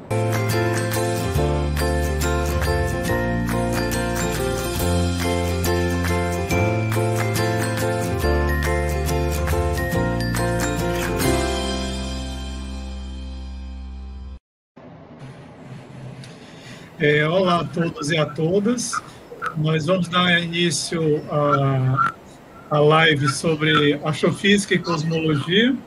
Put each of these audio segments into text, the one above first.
Olá a todos e a todas. Nós vamos dar início à live sobre astrofísica e cosmologia.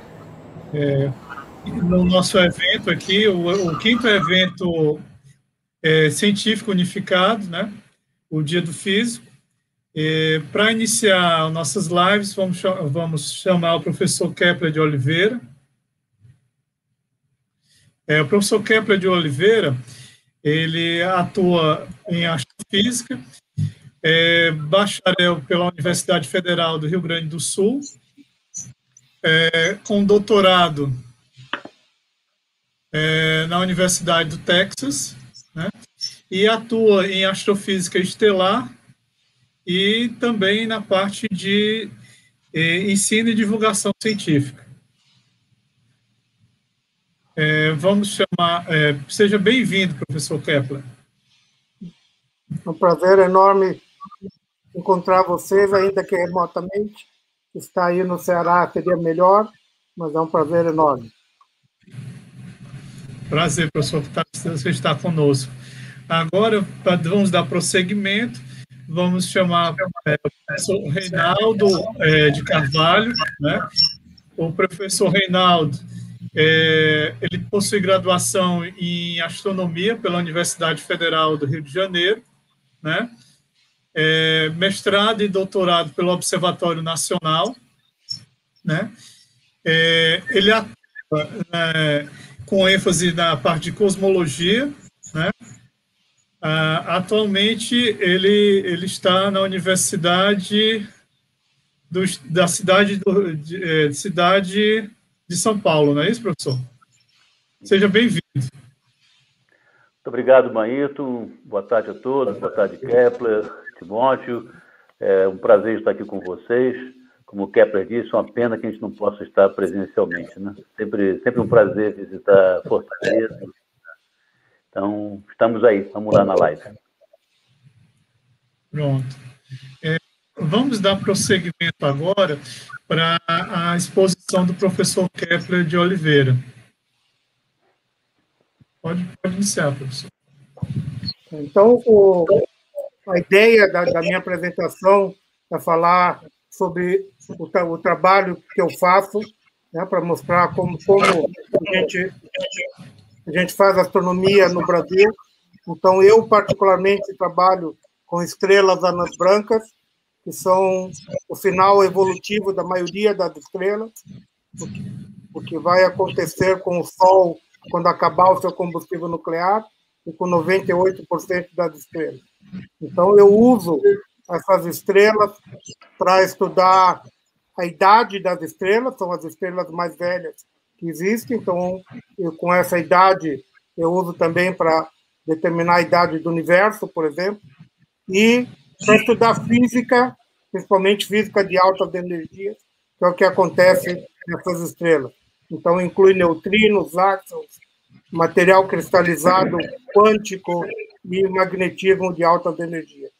No nosso evento aqui, o quinto evento científico unificado, né? O Dia do Físico. Para iniciar nossas lives, vamos chamar o professor Kepler de Oliveira. O professor Kepler de Oliveira, ele atua em astrofísica, bacharel pela Universidade Federal do Rio Grande do Sul, com doutorado na Universidade do Texas, né, e atua em astrofísica estelar e também na parte de ensino e divulgação científica. Vamos chamar... seja bem-vindo, professor Kepler. É um prazer enorme encontrar vocês, ainda que remotamente. Estar aí no Ceará seria melhor, mas é um prazer enorme. Prazer, professor, que você está conosco. Agora, vamos dar prosseguimento. Vamos chamar o professor Reinaldo de Carvalho, né? O professor Reinaldo, ele possui graduação em astronomia pela Universidade Federal do Rio de Janeiro, né? Mestrado e doutorado pelo Observatório Nacional, né? Ele atua com ênfase na parte de cosmologia, né? Atualmente ele está na Universidade da cidade de São Paulo, não é isso, professor? Seja bem-vindo. Muito obrigado, Maíto. Boa tarde a todos. Boa tarde, Kepler, Timóteo. É um prazer estar aqui com vocês. Como o Kepler disse, é uma pena que a gente não possa estar presencialmente, né? Sempre um prazer visitar Fortaleza. Então, estamos aí. Vamos lá na live. Pronto. Vamos dar prosseguimento agora para a exposição do professor Kepler de Oliveira. Pode iniciar, professor. Então, a ideia da minha apresentação é falar sobre o trabalho que eu faço, né, para mostrar como a gente faz astronomia no Brasil. Então, eu particularmente trabalho com estrelas anãs brancas, que são o final evolutivo da maioria das estrelas, o que vai acontecer com o Sol quando acabar o seu combustível nuclear e com 98% das estrelas. Então, eu uso essas estrelas para estudar a idade das estrelas, são as estrelas mais velhas que existem, então, com essa idade, eu uso também para determinar a idade do universo, por exemplo, e para estudar física, principalmente física de altas energias, que é o que acontece nessas estrelas. Então, inclui neutrinos, átomos, material cristalizado, quântico e magnetismo de altas energias.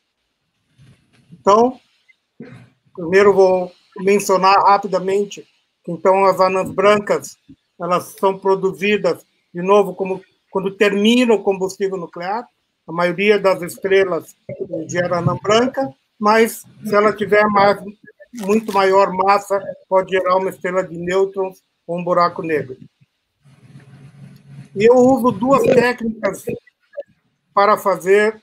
Então, primeiro vou mencionar rapidamente que, então, as anãs brancas, elas são produzidas, de novo, como quando termina o combustível nuclear. A maioria das estrelas gera anã branca, mas se ela tiver muito maior massa, pode gerar uma estrela de nêutrons ou um buraco negro. E eu uso duas técnicas para fazer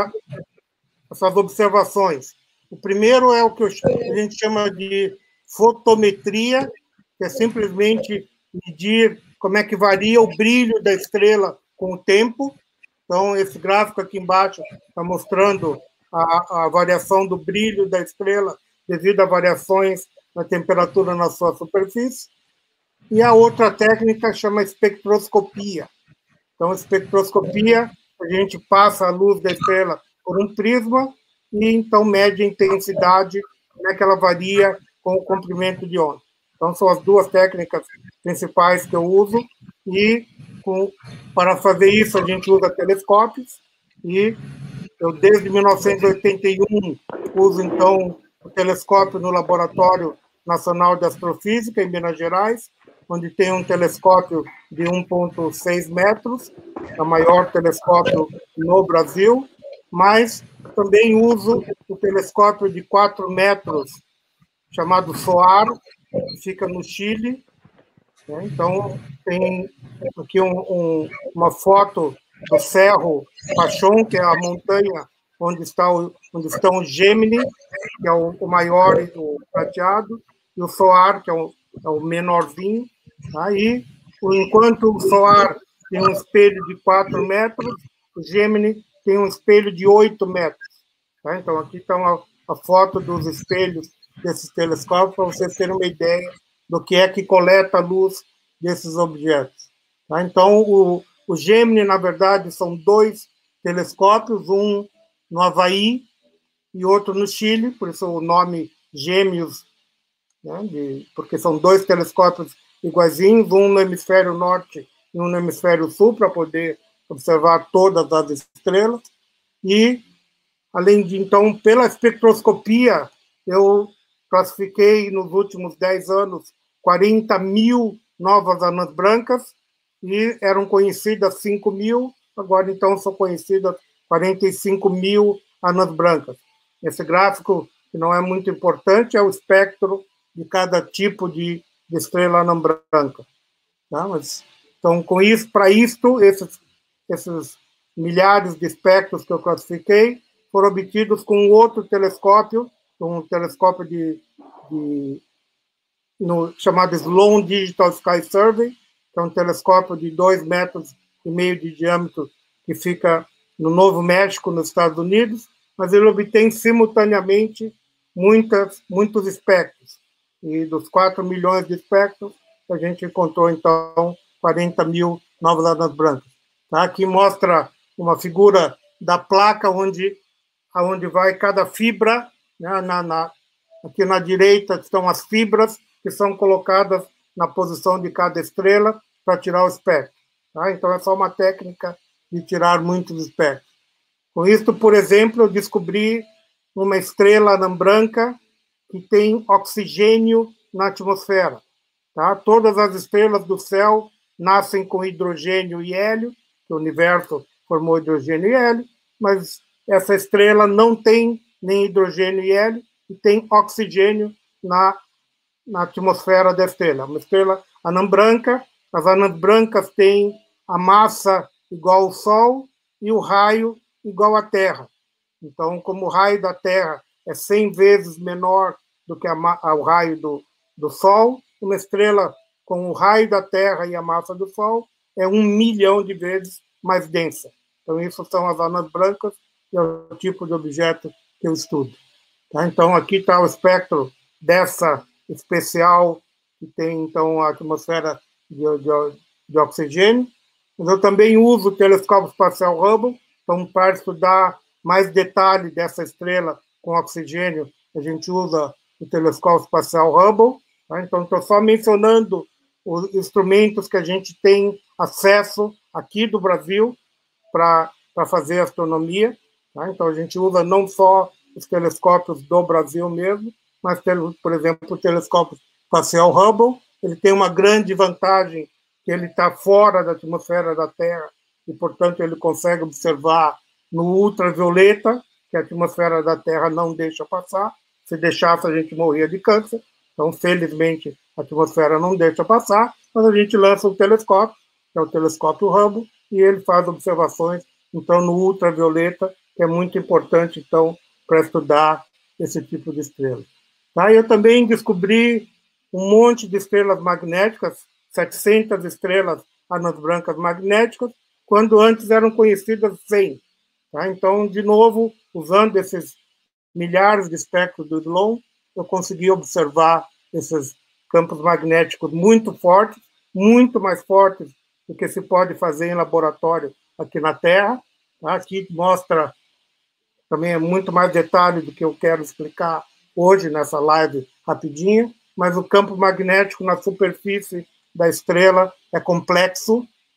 essas observações. O primeiro é o que a gente chama de fotometria, que é simplesmente medir como é que varia o brilho da estrela com o tempo. Então, esse gráfico aqui embaixo está mostrando a variação do brilho da estrela devido a variações na temperatura na sua superfície. E a outra técnica chama espectroscopia. Então, espectroscopia, a gente passa a luz da estrela por um prisma e, então, mede a intensidade, como é que ela varia com o comprimento de onda. Então, são as duas técnicas principais que eu uso e, para fazer isso, a gente usa telescópios, e eu, desde 1981, uso, então, o telescópio no Laboratório Nacional de Astrofísica, em Minas Gerais, onde tem um telescópio de 1,6 metros, o maior telescópio no Brasil, mas também uso o telescópio de 4 metros, chamado SOAR, que fica no Chile. Então, tem aqui uma foto do Cerro Pachón, que é a montanha onde estão os Gemini, que é o maior e o prateado, e o SOAR, que é o menorzinho. Aí, enquanto o SOAR tem um espelho de 4 metros, o Gemini tem um espelho de 8 metros. Então, aqui está a foto dos espelhos desses telescópios, para vocês terem uma ideia do que é que coleta a luz desses objetos. Então, o Gemini, na verdade, são 2 telescópios, um no Havaí e outro no Chile, por isso o nome Gêmeos, porque são 2 telescópios iguaizinhos, um no hemisfério norte e um no hemisfério sul, para poder observar todas as estrelas. E, além de, então, pela espectroscopia, eu classifiquei nos últimos 10 anos 40 mil novas anãs brancas, e eram conhecidas 5 mil, agora então são conhecidas 45 mil anãs brancas. Esse gráfico, que não é muito importante, é o espectro de cada tipo de estrela anã branca. Mas, então, com isso, para isto, esses milhares de espectros que eu classifiquei foram obtidos com outro telescópio, um telescópio chamado Sloan Digital Sky Survey, que é um telescópio de 2,5 metros de diâmetro, que fica no Novo México, nos Estados Unidos, mas ele obtém simultaneamente muitos espectros. E dos 4 milhões de espectros, a gente encontrou, então, 40 mil novas anãs brancas. Aqui mostra uma figura da placa onde vai cada fibra. Aqui na direita estão as fibras que são colocadas na posição de cada estrela para tirar o espectro. Então, é só uma técnica de tirar muitos espectros. Com isso, por exemplo, eu descobri uma estrela anã branca que tem oxigênio na atmosfera. Todas as estrelas do céu nascem com hidrogênio e hélio, que o universo formou hidrogênio e hélio, mas essa estrela não tem nem hidrogênio e hélio, e tem oxigênio na atmosfera da estrela. Uma estrela anã branca, as anãs brancas têm a massa igual ao Sol e o raio igual à Terra. Então, como o raio da Terra é 100 vezes menor do que o raio do Sol, uma estrela com o raio da Terra e a massa do Sol é 1 milhão de vezes mais densa. Então, isso são as anãs brancas, e é o tipo de objeto que eu estudo. Então, aqui está o espectro dessa especial, que tem, então, a atmosfera de oxigênio. Mas eu também uso o telescópio espacial Hubble, então, para estudar mais detalhe dessa estrela com oxigênio, a gente usa o telescópio espacial Hubble. Então, estou só mencionando os instrumentos que a gente tem acesso aqui do Brasil para fazer astronomia. Então, a gente usa não só os telescópios do Brasil mesmo, mas, por exemplo, o telescópio espacial Hubble, ele tem uma grande vantagem, que ele está fora da atmosfera da Terra, e, portanto, ele consegue observar no ultravioleta, que a atmosfera da Terra não deixa passar. Se deixasse, a gente morria de câncer. Então, felizmente, a atmosfera não deixa passar, mas a gente lança um telescópio, que é o telescópio Hubble, e ele faz observações, então, no ultravioleta, que é muito importante, então, para estudar esse tipo de estrela. Eu também descobri um monte de estrelas magnéticas, 700 estrelas anãs brancas magnéticas, quando antes eram conhecidas 100. Então, de novo, usando esses milhares de espectros do Sloan, eu consegui observar esses campos magnéticos muito fortes, muito mais fortes do que se pode fazer em laboratório aqui na Terra. Aqui mostra também muito mais detalhe do que eu quero explicar hoje nessa live rapidinha, mas o campo magnético na superfície da estrela é complexo,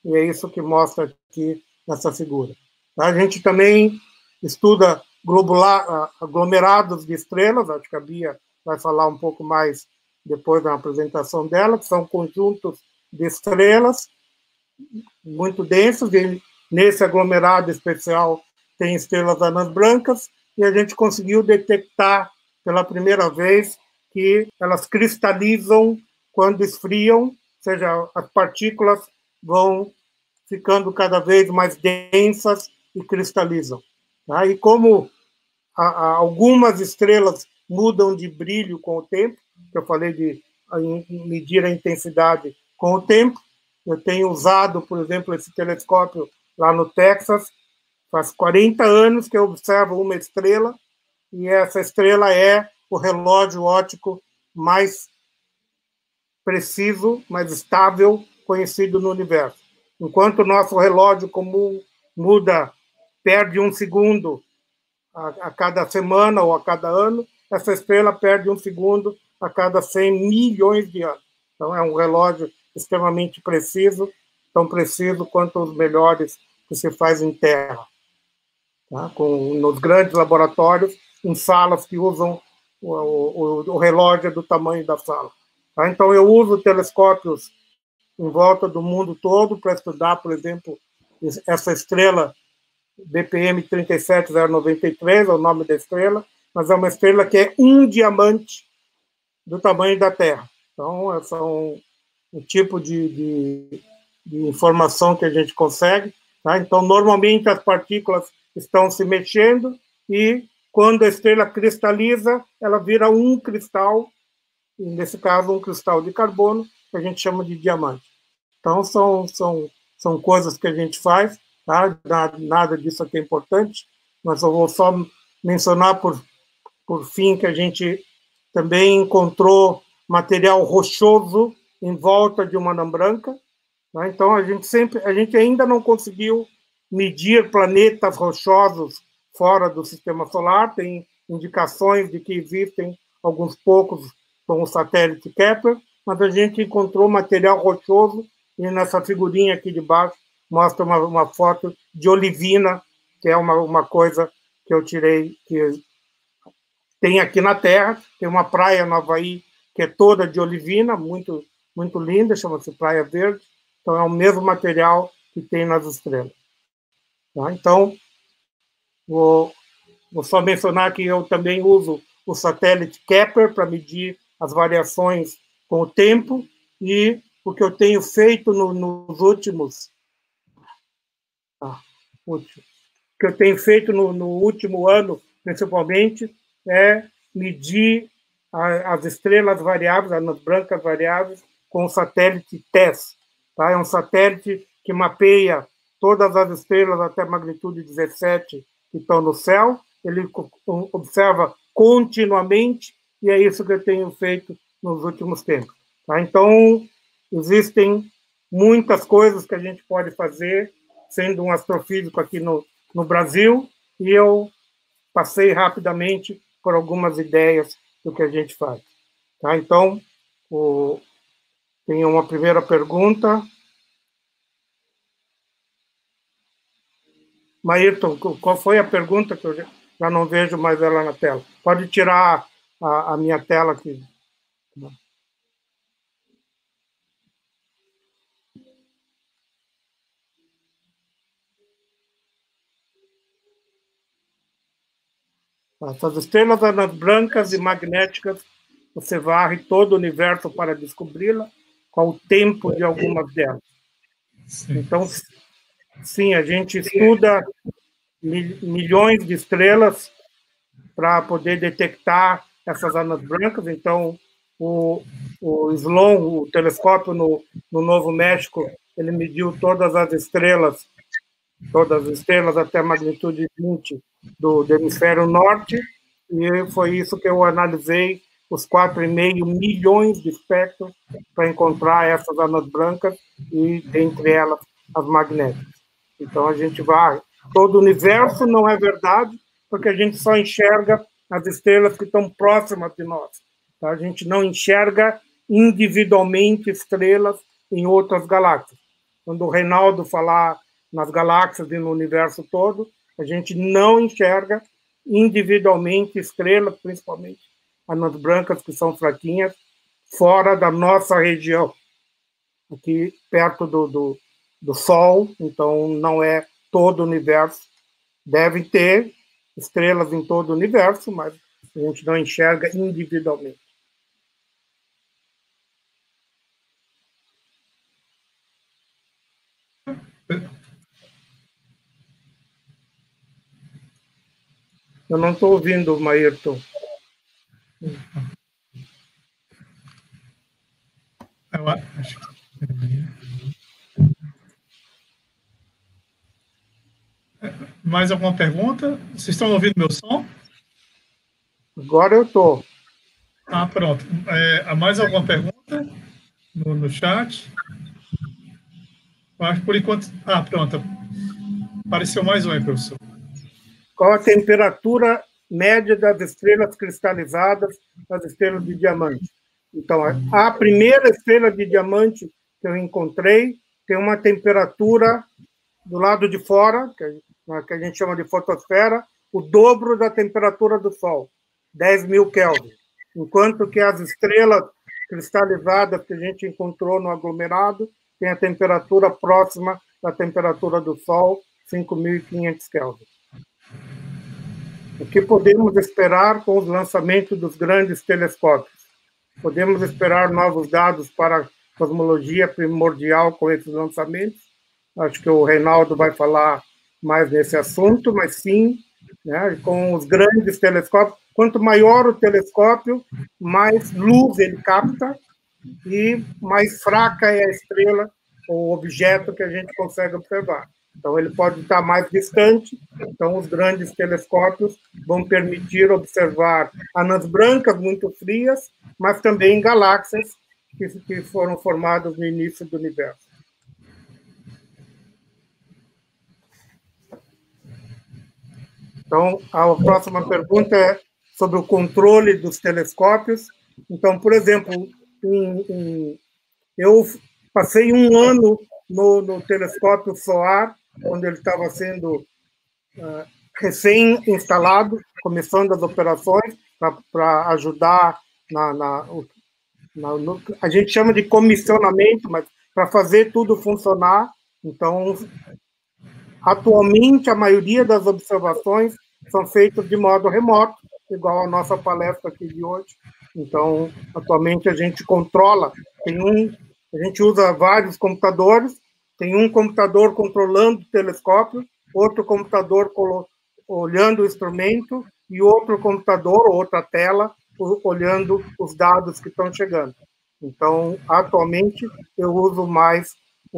e é isso que mostra aqui nessa figura. A gente também estuda aglomerados de estrelas, acho que a Bia vai falar um pouco mais depois da apresentação dela, que são conjuntos de estrelas muito densos, e nesse aglomerado especial tem estrelas anãs brancas, e a gente conseguiu detectar pela primeira vez que elas cristalizam quando esfriam, ou seja, as partículas vão ficando cada vez mais densas e cristalizam. Tá? E como algumas estrelas mudam de brilho com o tempo, que eu falei de medir a intensidade com o tempo, eu tenho usado, por exemplo, esse telescópio lá no Texas, faz 40 anos que eu observo uma estrela, e essa estrela é o relógio óptico mais preciso, mais estável, conhecido no universo. Enquanto o nosso relógio comum muda, perde um segundo a cada semana ou a cada ano, essa estrela perde um segundo a cada 100 milhões de anos. Então, é um relógio extremamente preciso, tão preciso quanto os melhores que se faz em Terra. Tá? Nos grandes laboratórios, em salas que usam o relógio do tamanho da sala. Tá? Então, eu uso telescópios em volta do mundo todo para estudar, por exemplo, essa estrela BPM 37093, é o nome da estrela, mas é uma estrela que é um diamante do tamanho da Terra. Então, é um tipo de informação que a gente consegue. Tá? Então, normalmente, as partículas estão se mexendo e, quando a estrela cristaliza, ela vira um cristal, e nesse caso, um cristal de carbono, que a gente chama de diamante. Então, são coisas que a gente faz, tá? Nada disso aqui é importante, mas eu vou só mencionar, por fim, que a gente também encontrou material rochoso em volta de uma anã branca. Tá? Então, a gente ainda não conseguiu medir planetas rochosos fora do sistema solar, tem indicações de que existem alguns poucos com o satélite Kepler, mas a gente encontrou material rochoso, e nessa figurinha aqui de baixo mostra uma foto de olivina, que é uma coisa que eu tirei, que tem aqui na Terra, tem uma praia no Havaí que é toda de olivina, muito, muito linda, chama-se Praia Verde, então é o mesmo material que tem nas estrelas. Tá? Então, vou só mencionar que eu também uso o satélite Kepler para medir as variações com o tempo, e o que eu tenho feito nos últimos... o que eu tenho feito no último ano, principalmente, é medir as estrelas variáveis, as brancas variáveis, com o satélite TESS. Tá? É um satélite que mapeia todas as estrelas até magnitude 17 que estão no céu, ele observa continuamente, e é isso que eu tenho feito nos últimos tempos. Tá? Então, existem muitas coisas que a gente pode fazer, sendo um astrofísico aqui no Brasil, e eu passei rapidamente por algumas ideias do que a gente faz. Tá? Então, tem uma primeira pergunta. Maírton, qual foi a pergunta, que eu já não vejo mais ela na tela? Pode tirar a minha tela aqui. Essas estrelas anãs brancas e magnéticas, você varre todo o universo para descobri-la, com o tempo de algumas delas. Sim. Então, sim, a gente estuda milhões de estrelas para poder detectar essas anãs brancas. Então, o Sloan, o telescópio no Novo México, ele mediu todas as estrelas até a magnitude 20 do hemisfério norte, e foi isso que eu analisei, os 4,5 milhões de espectros, para encontrar essas anãs brancas, e dentre elas as magnéticas. Então, a gente vai... Todo o universo não é verdade, porque a gente só enxerga as estrelas que estão próximas de nós. Tá? A gente não enxerga individualmente estrelas em outras galáxias. quando o Reinaldo falar nas galáxias e no universo todo, a gente não enxerga individualmente estrelas, principalmente anãs brancas, que são fraquinhas, fora da nossa região, aqui perto do Sol, então não é todo o universo. Devem ter estrelas em todo o universo, mas a gente não enxerga individualmente. Eu não estou ouvindo, Maírton. Eu acho que... Mais alguma pergunta? Vocês estão ouvindo meu som? Agora eu estou. Ah, pronto. Há mais alguma pergunta no chat? Eu acho que por enquanto... Ah, pronto. Apareceu mais um aí, professor. Qual a temperatura média das estrelas cristalizadas, das estrelas de diamante? Então, a primeira estrela de diamante que eu encontrei tem uma temperatura do lado de fora, que a gente chama de fotosfera, o dobro da temperatura do Sol, 10.000 Kelvin. Enquanto que as estrelas cristalizadas que a gente encontrou no aglomerado têm a temperatura próxima da temperatura do Sol, 5.500 Kelvin. O que podemos esperar com os lançamentos dos grandes telescópios? Podemos esperar novos dados para a cosmologia primordial com esses lançamentos. Acho que o Reinaldo vai falar mais nesse assunto, mas sim, né, com os grandes telescópios. Quanto maior o telescópio, mais luz ele capta e mais fraca é a estrela ou o objeto que a gente consegue observar. Então, ele pode estar mais distante. Então, os grandes telescópios vão permitir observar anãs brancas muito frias, mas também galáxias que foram formadas no início do universo. Então, a próxima pergunta é sobre o controle dos telescópios. Então, por exemplo, eu passei um ano no telescópio SOAR, quando ele estava sendo recém-instalado, começando as operações para ajudar a gente chama de comissionamento, mas para fazer tudo funcionar. Então, atualmente, a maioria das observações são feitas de modo remoto, igual a nossa palestra aqui de hoje. Então, atualmente, a gente controla, a gente usa vários computadores, tem um computador controlando o telescópio, outro computador olhando o instrumento e outro computador, outra tela, olhando os dados que estão chegando. Então, atualmente, eu uso mais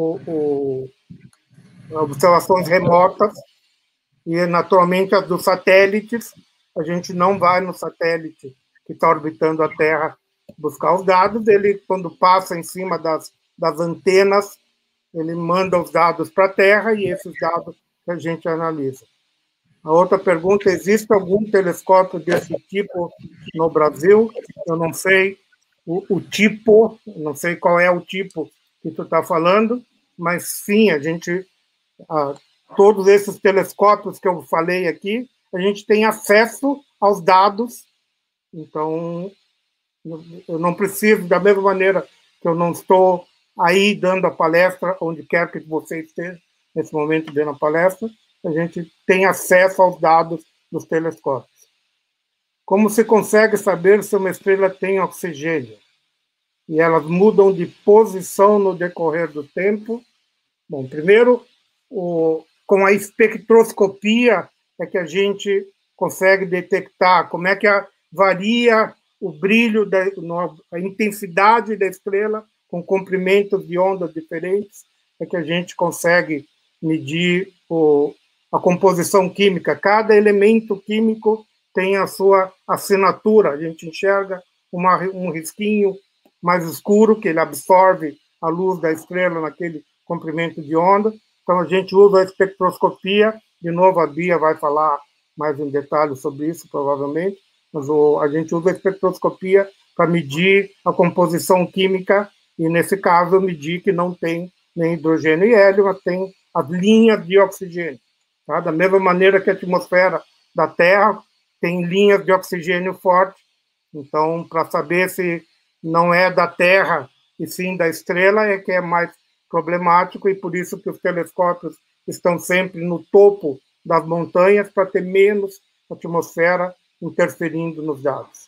observações remotas e, naturalmente, as dos satélites. A gente não vai no satélite que está orbitando a Terra buscar os dados. Ele, quando passa em cima das antenas, ele manda os dados para a Terra e esses dados que a gente analisa. A outra pergunta: existe algum telescópio desse tipo no Brasil? Eu não sei o tipo, não sei qual é o tipo que tu está falando, mas sim, a gente, todos esses telescópios que eu falei aqui, a gente tem acesso aos dados. Então, eu não preciso, da mesma maneira que eu não estou aí dando a palestra, onde quer que você esteja nesse momento dando a palestra, a gente tem acesso aos dados dos telescópios. Como se consegue saber se uma estrela tem oxigênio? E elas mudam de posição no decorrer do tempo? Bom, primeiro, com a espectroscopia é que a gente consegue detectar como é que varia o brilho, a intensidade da estrela com comprimentos de ondas diferentes, é que a gente consegue medir a composição química. Cada elemento químico tem a sua assinatura. A gente enxerga um risquinho mais escuro, que ele absorve a luz da estrela naquele comprimento de onda. Então, a gente usa a espectroscopia. De novo, a Bia vai falar mais em detalhes sobre isso, provavelmente. Mas a gente usa a espectroscopia para medir a composição química e, nesse caso, eu medi que não tem nem hidrogênio e hélio, mas tem as linhas de oxigênio. Tá? Da mesma maneira que a atmosfera da Terra tem linhas de oxigênio forte. Então, para saber se não é da Terra e sim da estrela, é que é mais problemático, e por isso que os telescópios estão sempre no topo das montanhas, para ter menos atmosfera interferindo nos dados.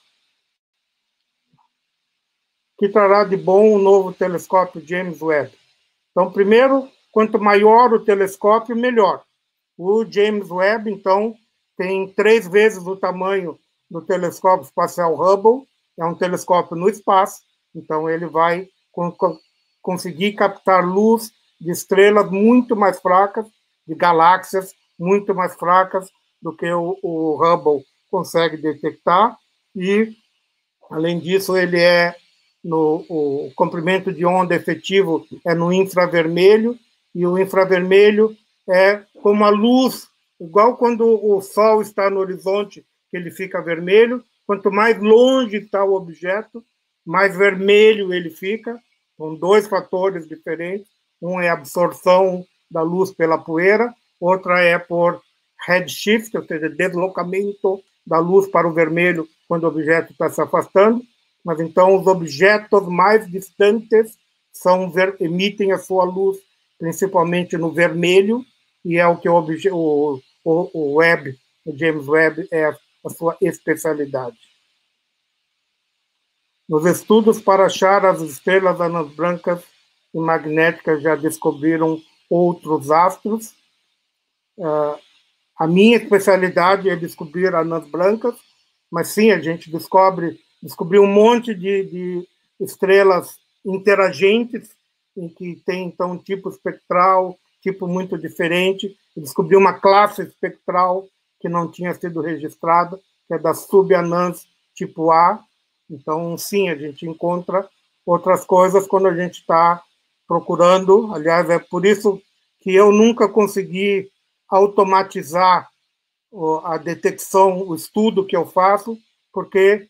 O que trará de bom o novo telescópio James Webb? Então, primeiro, quanto maior o telescópio, melhor. O James Webb, então, tem 3 vezes o tamanho do telescópio espacial Hubble, é um telescópio no espaço, então ele vai conseguir captar luz de estrelas muito mais fracas, de galáxias muito mais fracas do que o Hubble consegue detectar, e, além disso, ele é o comprimento de onda efetivo é no infravermelho, e o infravermelho é como a luz, igual quando o Sol está no horizonte, que ele fica vermelho, quanto mais longe está o objeto, mais vermelho ele fica, com 2 fatores diferentes. Um é a absorção da luz pela poeira, outra é por redshift, ou seja, deslocamento da luz para o vermelho quando o objeto está se afastando. Mas então os objetos mais distantes emitem a sua luz principalmente no vermelho, e é o que o James Webb é a sua especialidade. Nos estudos para achar as estrelas anãs brancas e magnéticas já descobriram outros astros. A minha especialidade é descobrir anãs brancas, mas sim, a gente descobriu um monte de estrelas interagentes, em que tem, então, um tipo espectral, tipo muito diferente. Descobriu uma classe espectral que não tinha sido registrada, que é das subanãs tipo A. Então, sim, a gente encontra outras coisas quando a gente está procurando. Aliás, é por isso que eu nunca consegui automatizar a detecção, o estudo que eu faço, porque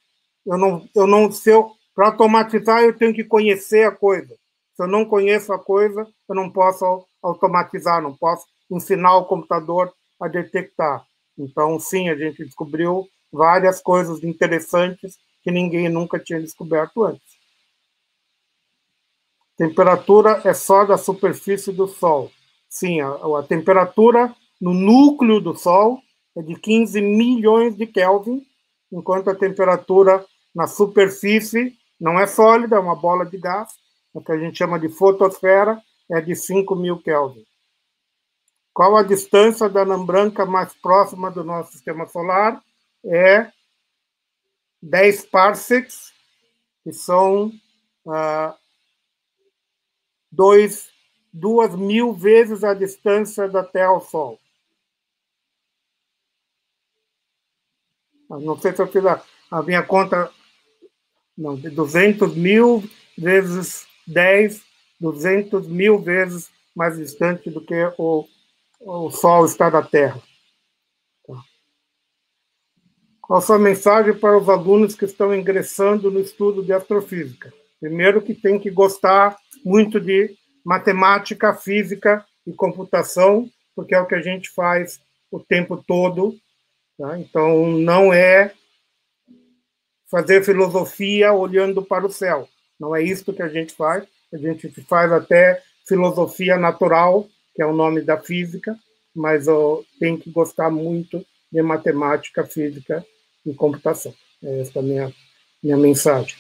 para automatizar eu tenho que conhecer a coisa. Se eu não conheço a coisa, eu não posso automatizar, não posso ensinar o computador a detectar. Então, sim, a gente descobriu várias coisas interessantes que ninguém nunca tinha descoberto antes. Temperatura é só da superfície do Sol. Sim, a temperatura no núcleo do Sol é de 15 milhões de Kelvin, enquanto a temperatura na superfície não é sólida, é uma bola de gás, o que a gente chama de fotosfera, é de 5.000 Kelvin. Qual a distância da anã branca mais próxima do nosso sistema solar? É 10 parsecs, que são 2.000 vezes a distância da Terra ao Sol. Não sei se eu fiz a minha conta. Não, 200.000 vezes 10, 200.000 vezes mais distante do que o Sol está da Terra. Qual a sua mensagem para os alunos que estão ingressando no estudo de astrofísica? Primeiro, que tem que gostar muito de matemática, física e computação, porque é o que a gente faz o tempo todo. Tá? Então, não é fazer filosofia olhando para o céu. Não é isso que a gente faz. A gente faz até filosofia natural, que é o nome da física, mas tem que gostar muito de matemática, física e computação. Essa é a minha mensagem.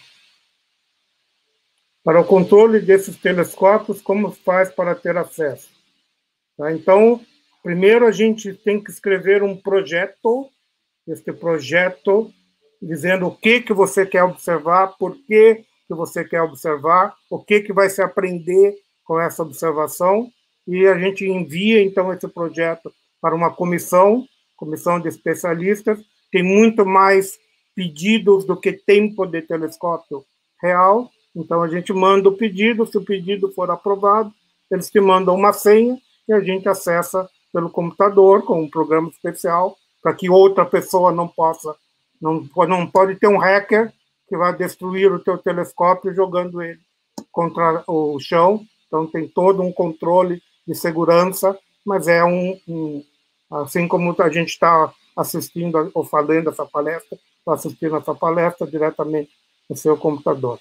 Para o controle desses telescópios, como faz para ter acesso? Tá? Então, primeiro a gente tem que escrever um projeto, este projeto dizendo o que você quer observar, por que você quer observar, o que vai se aprender com essa observação, e a gente envia, então, esse projeto para uma comissão de especialistas. Tem muito mais pedidos do que tempo de telescópio real, então a gente manda o pedido, se o pedido for aprovado, eles te mandam uma senha e a gente acessa pelo computador com um programa especial para que outra pessoa não pode ter um hacker que vai destruir o teu telescópio jogando ele contra o chão. então tem todo um controle de segurança, mas é assim como a gente está assistindo ou falando essa palestra, está assistindo essa palestra diretamente no seu computador.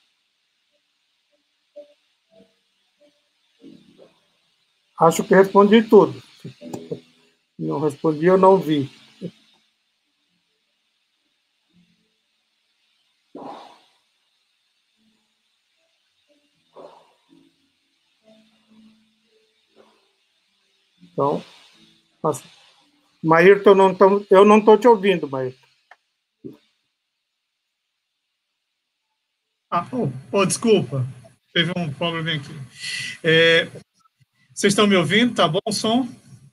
Acho que respondi tudo. Não respondi, eu não vi. Então, Maírton, eu não estou te ouvindo, Maírton. Desculpa, teve um problema aqui. Vocês estão me ouvindo? Tá bom o som?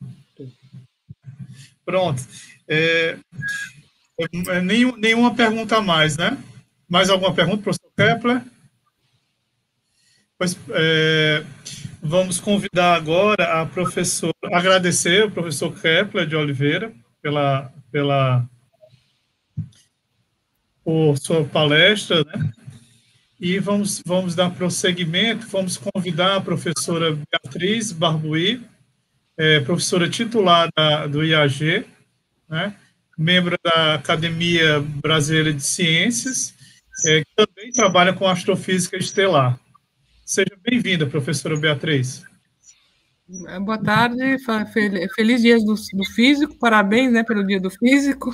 Pronto. Nenhuma pergunta a mais, né? Mais alguma pergunta, professor Kepler? Pois, vamos convidar agora a professora, agradecer ao professor Kepler de Oliveira por sua palestra, né? E vamos dar prosseguimento, vamos convidar a professora Beatriz Barbuí, professora titular do IAG, né? Membro da Academia Brasileira de Ciências, que também trabalha com astrofísica estelar. Seja bem-vinda, professora Beatriz. Boa tarde, feliz dia do físico, parabéns, né, pelo dia do físico.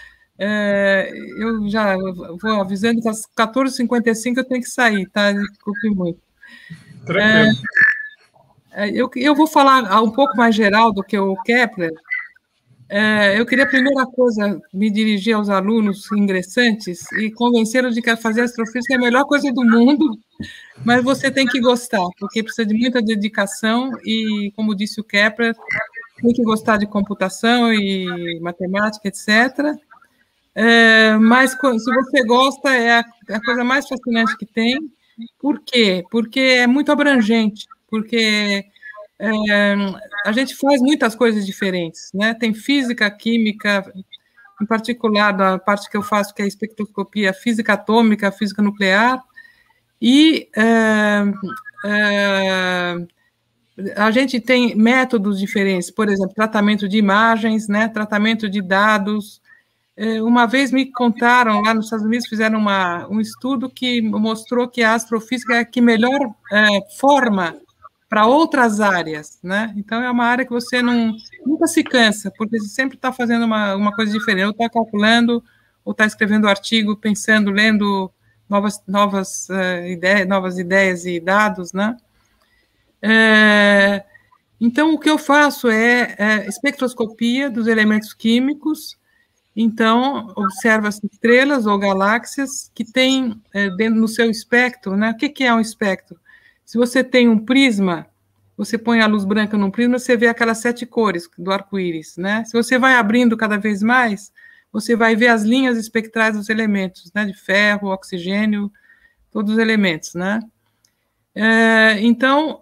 Eu já vou avisando que às 14h55 eu tenho que sair, tá? Desculpe muito. Tranquilo. Eu vou falar um pouco mais geral do que o Kepler. Eu queria, a primeira coisa, me dirigir aos alunos ingressantes e convencê-los de que fazer astrofísica é a melhor coisa do mundo, mas você tem que gostar, porque precisa de muita dedicação e, como disse o Kepler, tem que gostar de computação e matemática, etc. Mas, se você gosta, é a coisa mais fascinante que tem. Por quê? Porque é muito abrangente, porque a gente faz muitas coisas diferentes, né? Tem física, química, em particular, da parte que eu faço, que é a espectroscopia, física atômica, física nuclear, e a gente tem métodos diferentes, por exemplo, tratamento de imagens, né? Tratamento de dados. Uma vez me contaram, lá nos Estados Unidos, fizeram um estudo que mostrou que a astrofísica é a que melhor forma para outras áreas, né? Então, é uma área que você nunca se cansa, porque você sempre está fazendo uma coisa diferente, ou está calculando, ou está escrevendo artigo, pensando, lendo novas ideias e dados, né? Então, o que eu faço é espectroscopia dos elementos químicos. Então, observa as estrelas ou galáxias que tem dentro no seu espectro, né? O que é um espectro? Se você tem um prisma, você põe a luz branca num prisma, você vê aquelas 7 cores do arco-íris, né? Se você vai abrindo cada vez mais, você vai ver as linhas espectrais dos elementos, né? De ferro, oxigênio, todos os elementos, né? Então,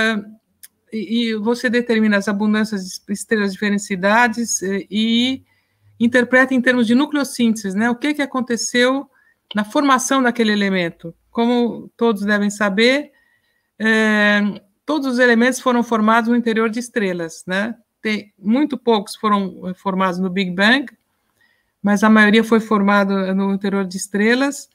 e você determina as abundâncias de estrelas, diferentes cidades e interpreta em termos de nucleossíntese, né? O que aconteceu na formação daquele elemento. Como todos devem saber, todos os elementos foram formados no interior de estrelas, né? Muito poucos foram formados no Big Bang, mas a maioria foi formada no interior de estrelas.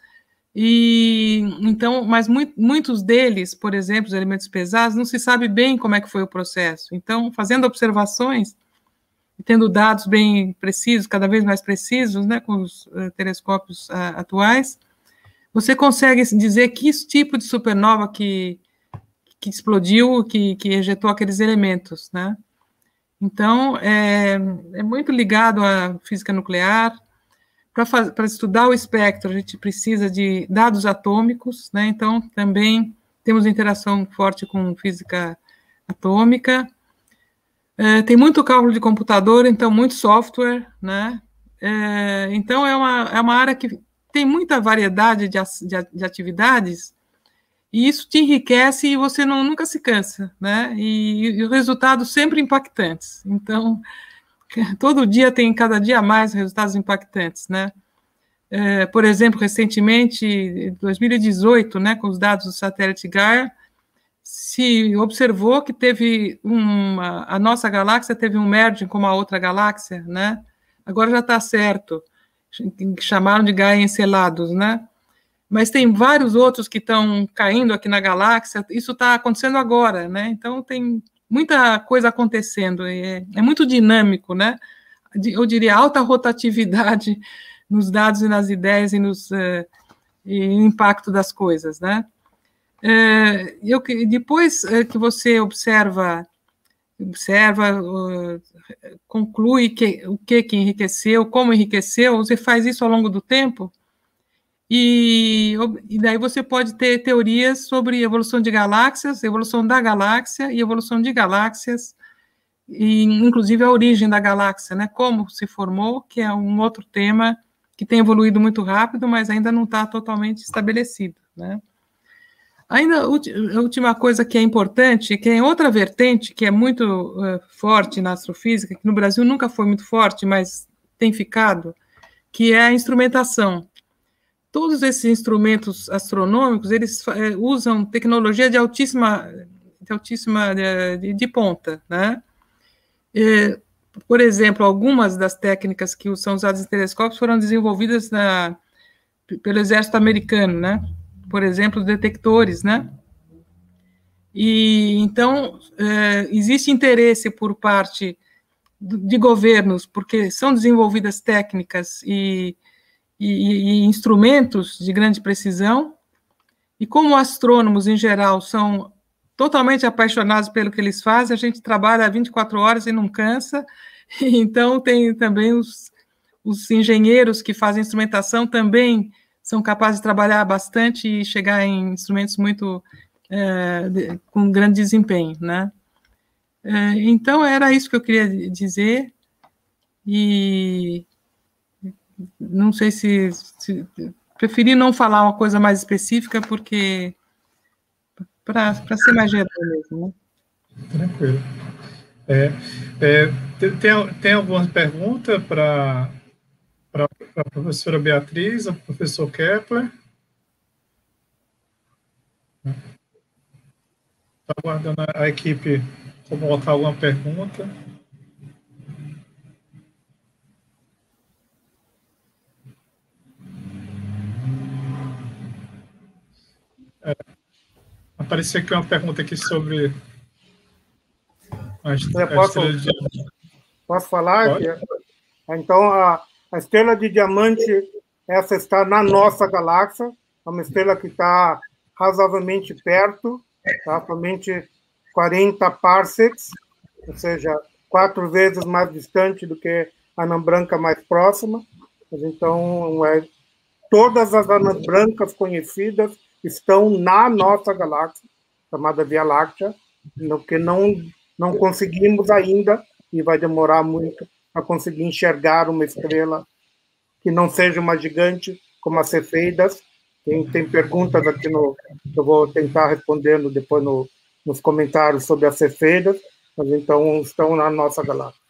E então, mas muitos deles, por exemplo, os elementos pesados, não se sabe bem como é que foi o processo. Então, fazendo observações e tendo dados bem precisos, cada vez mais precisos, né, com os telescópios atuais, você consegue dizer que tipo de supernova que explodiu, que ejetou aqueles elementos, né? Então, é muito ligado à física nuclear. Para estudar o espectro, a gente precisa de dados atômicos, né? Então, também temos interação forte com física atômica. Tem muito cálculo de computador, então, muito software, né? Então, é uma área que tem muita variedade de atividades, e isso te enriquece e você nunca se cansa, né? E os resultados sempre impactantes. Então, todo dia tem, cada dia mais, resultados impactantes, né? Por exemplo, recentemente, em 2018, né, com os dados do satélite Gaia, se observou que teve a nossa galáxia teve um merging com uma outra galáxia, né? Agora já está certo, chamaram de Gaia Encelados, né? Mas tem vários outros que estão caindo aqui na galáxia, isso está acontecendo agora, né? Então tem muita coisa acontecendo, é muito dinâmico, né? Eu diria alta rotatividade nos dados e nas ideias e no impacto das coisas, né? Depois que você observa, conclui o que enriqueceu, como enriqueceu, você faz isso ao longo do tempo, e daí você pode ter teorias sobre evolução de galáxias, evolução da galáxia e evolução de galáxias, e inclusive a origem da galáxia, né? Como se formou, que é um outro tema que tem evoluído muito rápido, mas ainda não está totalmente estabelecido, né? Ainda a última coisa que é importante, que é outra vertente que é muito forte na astrofísica, que no Brasil nunca foi muito forte, mas tem ficado, que é a instrumentação. Todos esses instrumentos astronômicos, eles usam tecnologia de ponta, né? Por exemplo, algumas das técnicas que são usadas em telescópios foram desenvolvidas pelo exército americano, né? Por exemplo, detectores, né? E então existe interesse por parte de governos, porque são desenvolvidas técnicas e instrumentos de grande precisão, e como astrônomos, em geral, são totalmente apaixonados pelo que eles fazem, a gente trabalha 24 horas e não cansa, então tem também os engenheiros que fazem instrumentação também são capazes de trabalhar bastante e chegar em instrumentos muito com grande desempenho, né? Então, era isso que eu queria dizer, e não sei se preferi não falar uma coisa mais específica, porque para ser mais geral mesmo, né? Tranquilo. Tem alguma pergunta para a professora Beatriz, ao professor Kepler? Está aguardando a equipe colocar alguma pergunta. Apareceu aqui uma pergunta aqui sobre a estrela de diamante. Posso falar? Pode? Então, a estrela de diamante, essa está na nossa galáxia, é uma estrela que está razoavelmente perto, tá? Somente 40 parsecs, ou seja, 4 vezes mais distante do que a anã branca mais próxima. Mas, então, todas as anãs brancas conhecidas estão na nossa galáxia, chamada Via Láctea, que não conseguimos ainda, e vai demorar muito, para conseguir enxergar uma estrela que não seja uma gigante como as Cefeidas. Tem perguntas aqui que eu vou tentar respondendo depois nos comentários sobre as Cefeidas, mas então estão na nossa galáxia.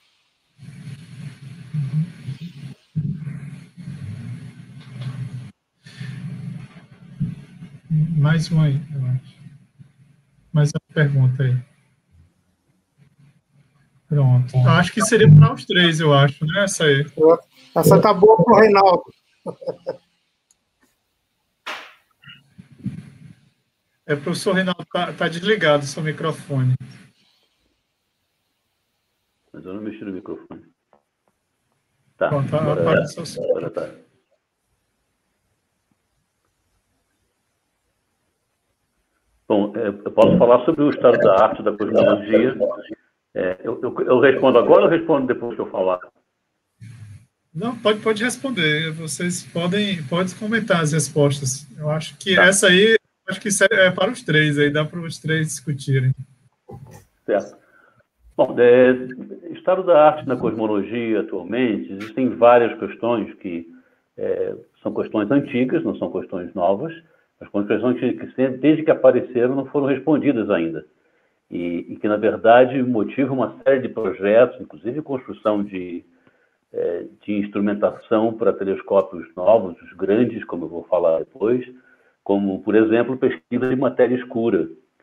Mais uma aí, eu acho. Mais uma pergunta aí. Pronto. Acho que seria para os três, eu acho, né? Essa aí. Essa está boa para o Reinaldo. O professor Reinaldo tá desligado o seu microfone. Mas eu não mexi no microfone. Tá. Pronto, agora tá. Bom, eu posso falar sobre o estado da arte da cosmologia. Eu respondo agora ou respondo depois que eu falar? Não, pode responder. Vocês podem comentar as respostas. Eu acho que essa aí, acho que é para os três, aí dá para os três discutirem. Certo. Bom, estado da arte na cosmologia atualmente, existem várias questões que são questões antigas, não são questões novas, mas questões que desde que apareceram não foram respondidas ainda. E que, na verdade, motivam uma série de projetos, inclusive construção de instrumentação para telescópios novos, os grandes, como eu vou falar depois, como, por exemplo, pesquisa de matéria escura.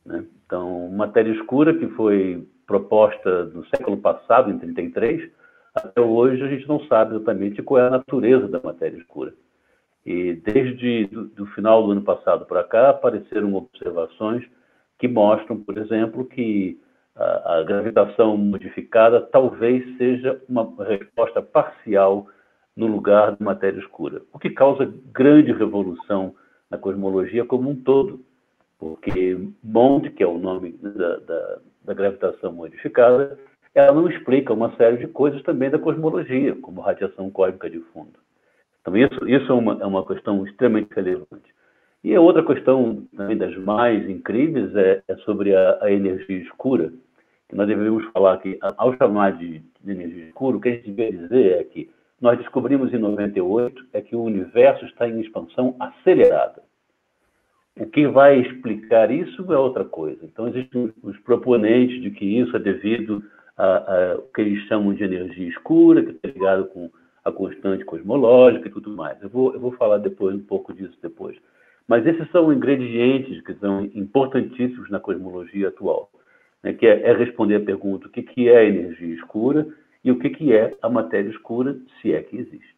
né? Então, matéria escura que foi proposta no século passado, em 33, até hoje a gente não sabe exatamente qual é a natureza da matéria escura. E desde do final do ano passado para cá, apareceram observações que mostram, por exemplo, que a gravitação modificada talvez seja uma resposta parcial no lugar da matéria escura, o que causa grande revolução na cosmologia como um todo, porque MOND, que é o nome da gravitação modificada, ela não explica uma série de coisas também da cosmologia, como radiação cósmica de fundo. Então, isso é uma questão extremamente relevante. E a outra questão, também das mais incríveis, é sobre a energia escura, que nós devemos falar que, ao chamar de energia escura, o que a gente devia dizer é que nós descobrimos em 98 é que o universo está em expansão acelerada. O que vai explicar isso é outra coisa. Então, existem os proponentes de que isso é devido ao que eles chamam de energia escura, que está ligado com a constante cosmológica e tudo mais. Eu vou falar depois um pouco disso depois. Mas esses são ingredientes que são importantíssimos na cosmologia atual, né, que é responder a pergunta o que é energia escura e o que é a matéria escura, se é que existe.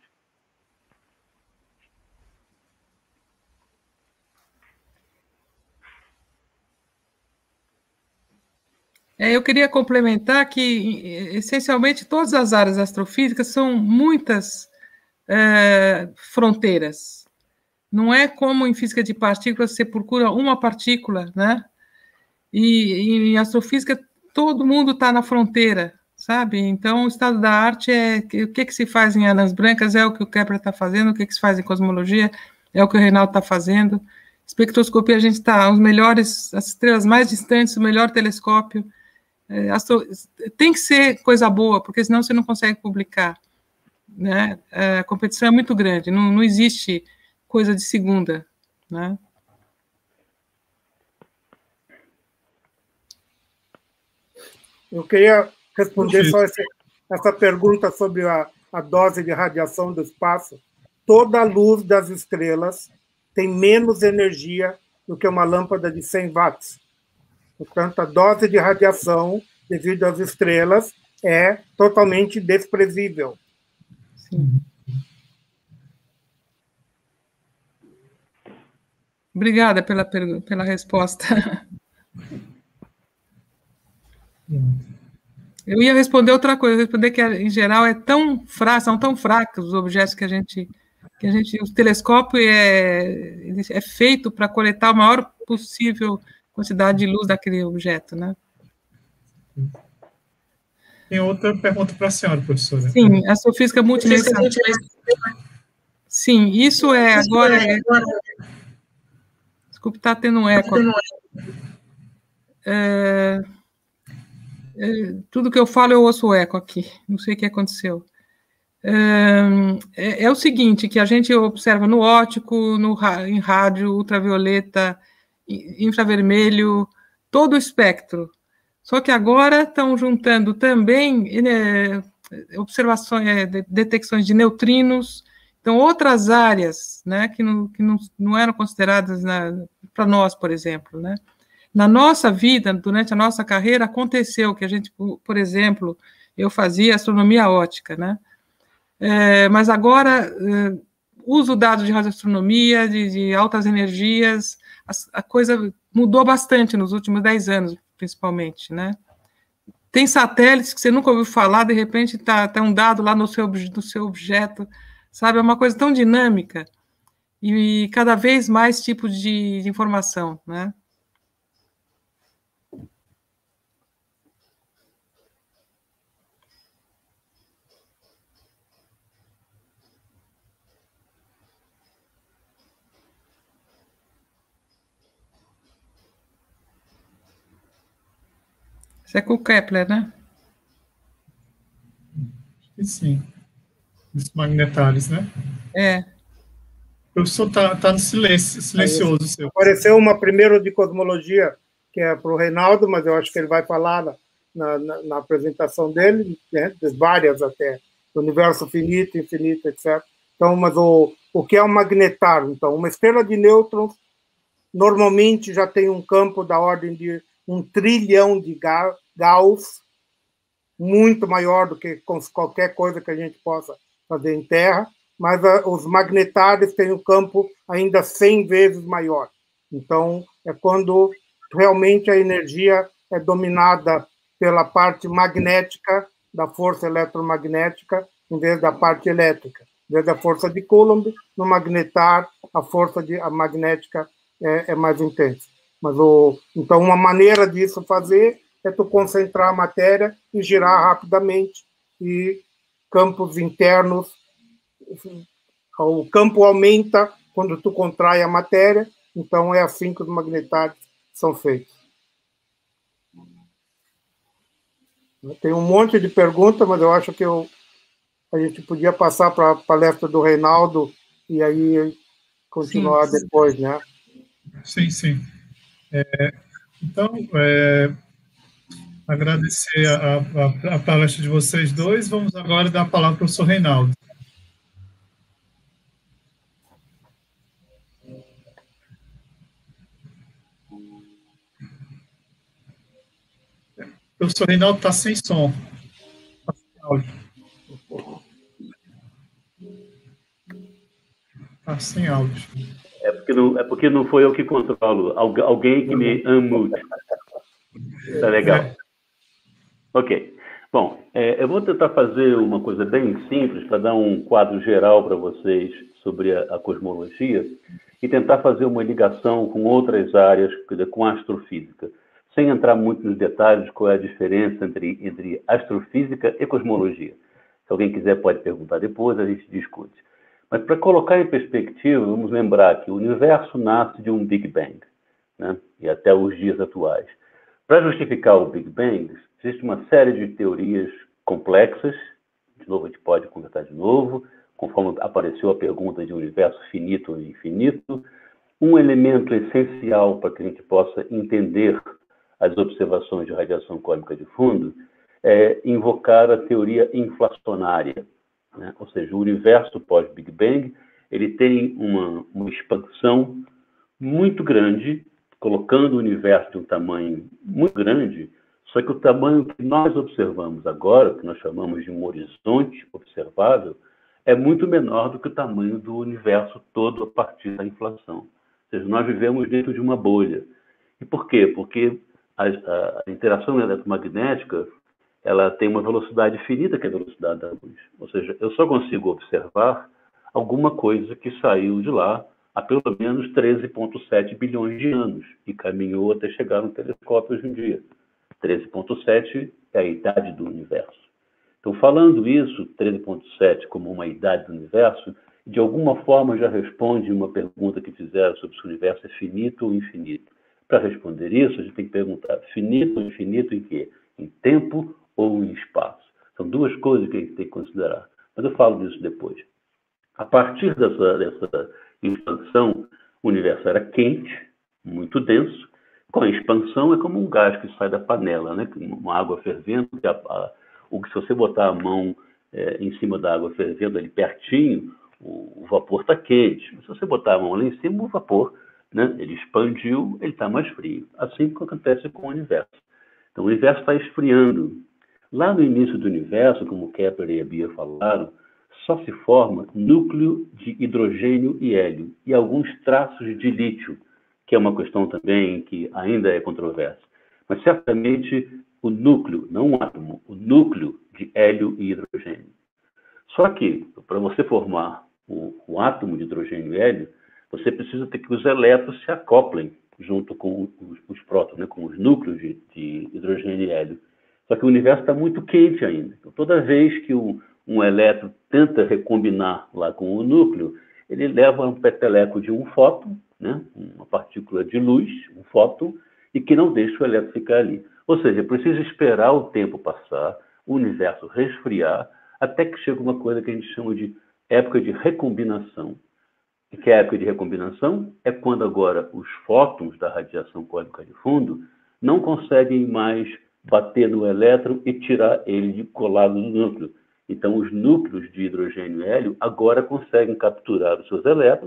Eu queria complementar que, essencialmente, todas as áreas astrofísicas são muitas fronteiras. Não é como em física de partículas, você procura uma partícula, né? E em astrofísica, todo mundo está na fronteira, sabe? Então, o estado da arte o que se faz em anãs brancas é o que o Kepler está fazendo, o que se faz em cosmologia é o que o Reinaldo está fazendo. Espectroscopia, a gente está os melhores, as estrelas mais distantes, o melhor telescópio. Tem que ser coisa boa, porque senão você não consegue publicar, né? A competição é muito grande, não existe coisa de segunda, né? Eu queria responder só essa pergunta sobre a dose de radiação do espaço. Toda a luz das estrelas tem menos energia do que uma lâmpada de 100 watts. Portanto, a dose de radiação devido às estrelas é totalmente desprezível. Sim. Obrigada pela resposta. Eu ia responder outra coisa, responder que, em geral, são tão fracos os objetos que a gente o telescópio é feito para coletar a maior possível quantidade de luz daquele objeto, né? Tem outra pergunta para a senhora, professora. Sim, astrofísica multidimensional. Sim, isso agora... Desculpe, está tendo um eco. Tudo que eu falo, eu ouço o eco aqui. Não sei o que aconteceu. É o seguinte, que a gente observa no óptico, em rádio, ultravioleta, infravermelho, todo o espectro. Só que agora estão juntando também observações, detecções de neutrinos, então outras áreas, né, que não eram consideradas para nós, por exemplo, né? Na nossa vida, durante a nossa carreira, aconteceu que a gente, por exemplo, eu fazia astronomia óptica, né? Mas agora uso dados de radioastronomia, de altas energias, a coisa mudou bastante nos últimos 10 anos, principalmente, né? Tem satélites que você nunca ouviu falar, de repente tá um dado lá no seu objeto, sabe? É uma coisa tão dinâmica e cada vez mais tipos de informação, né? Isso é com o Kepler, né? Sim. Os magnetários, né? O professor está no silencioso. Seu. Apareceu uma primeira de cosmologia, que é para o Reinaldo, mas eu acho que ele vai falar na apresentação dele, né? Várias até, do universo finito, infinito, etc. Então, mas o que é um magnetário? Então, uma estrela de nêutrons normalmente já tem um campo da ordem de 1 trilhão de Gauss, muito maior do que qualquer coisa que a gente possa fazer em Terra, mas os magnetários têm um campo ainda 100 vezes maior. Então, é quando realmente a energia é dominada pela parte magnética da força eletromagnética em vez da parte elétrica. Em vez da força de Coulomb, no magnetar, a força magnética é mais intensa. Então, uma maneira disso fazer é tu concentrar a matéria e girar rapidamente, e campos internos, o campo aumenta quando tu contrai a matéria, então é assim que os magnetários são feitos. Tem um monte de perguntas, mas eu acho que a gente podia passar para a palestra do Reinaldo e aí continuar depois, né? Sim, sim. Então, agradecer a palestra de vocês dois. Vamos agora dar a palavra para o professor Reinaldo. O professor Reinaldo está sem som. Está sem áudio. Está sem áudio. É porque não foi eu que controlo. Alguém que me unmute. Tá legal. Ok. Bom, eu vou tentar fazer uma coisa bem simples para dar um quadro geral para vocês sobre a cosmologia e tentar fazer uma ligação com outras áreas, com a astrofísica, sem entrar muito nos detalhes qual é a diferença entre astrofísica e cosmologia. Se alguém quiser pode perguntar depois, a gente discute. Mas para colocar em perspectiva, vamos lembrar que o universo nasce de um Big Bang, né? E até os dias atuais. Para justificar o Big Bang, existe uma série de teorias complexas. De novo, a gente pode conversar de novo, conforme apareceu a pergunta de universo finito ou infinito. Um elemento essencial para que a gente possa entender as observações de radiação cósmica de fundo é invocar a teoria inflacionária, né? Ou seja, o universo pós-Big Bang ele tem uma expansão muito grande, colocando o universo de um tamanho muito grande, só que o tamanho que nós observamos agora, que nós chamamos de um horizonte observável, é muito menor do que o tamanho do universo todo a partir da inflação. Ou seja, nós vivemos dentro de uma bolha. E por quê? Porque a interação eletromagnética ela tem uma velocidade finita, que é a velocidade da luz. Ou seja, eu só consigo observar alguma coisa que saiu de lá há pelo menos 13,7 bilhões de anos e caminhou até chegar no telescópio hoje em dia. 13,7 é a idade do universo. Então, falando isso, 13,7 como uma idade do universo, de alguma forma já responde uma pergunta que fizeram sobre se o universo é finito ou infinito. Para responder isso, a gente tem que perguntar, finito ou infinito em quê? Em tempo ou em espaço? São duas coisas que a gente tem que considerar. Mas eu falo disso depois. A partir dessa expansão, o universo era quente, muito denso. Com a expansão, é como um gás que sai da panela, né? Uma água fervendo, se você botar a mão em cima da água fervendo ali pertinho, o vapor está quente. Mas se você botar a mão lá em cima, o vapor, né, ele expandiu, ele está mais frio. Assim que acontece com o universo. Então, o universo está esfriando. Lá no início do universo, como Kepler e a Bia falaram, só se forma núcleo de hidrogênio e hélio e alguns traços de lítio, que é uma questão também que ainda é controversa. Mas certamente o núcleo, não um átomo, o núcleo de hélio e hidrogênio. Só que, para você formar o átomo de hidrogênio e hélio, você precisa ter que os elétrons se acoplem junto com os prótons, né, com os núcleos de hidrogênio e hélio. Só que o universo está muito quente ainda. Então, toda vez que um elétron tenta recombinar lá com o núcleo, ele leva um peteleco de um fóton, né, uma partícula de luz, um fóton, e que não deixa o elétron ficar ali. Ou seja, precisa esperar o tempo passar, o universo resfriar, até que chega uma coisa que a gente chama de época de recombinação. E que é a época de recombinação? É quando agora os fótons da radiação cósmica de fundo não conseguem mais bater no elétron e tirar ele de colado no núcleo. Então, os núcleos de hidrogênio e hélio agora conseguem capturar os seus elétrons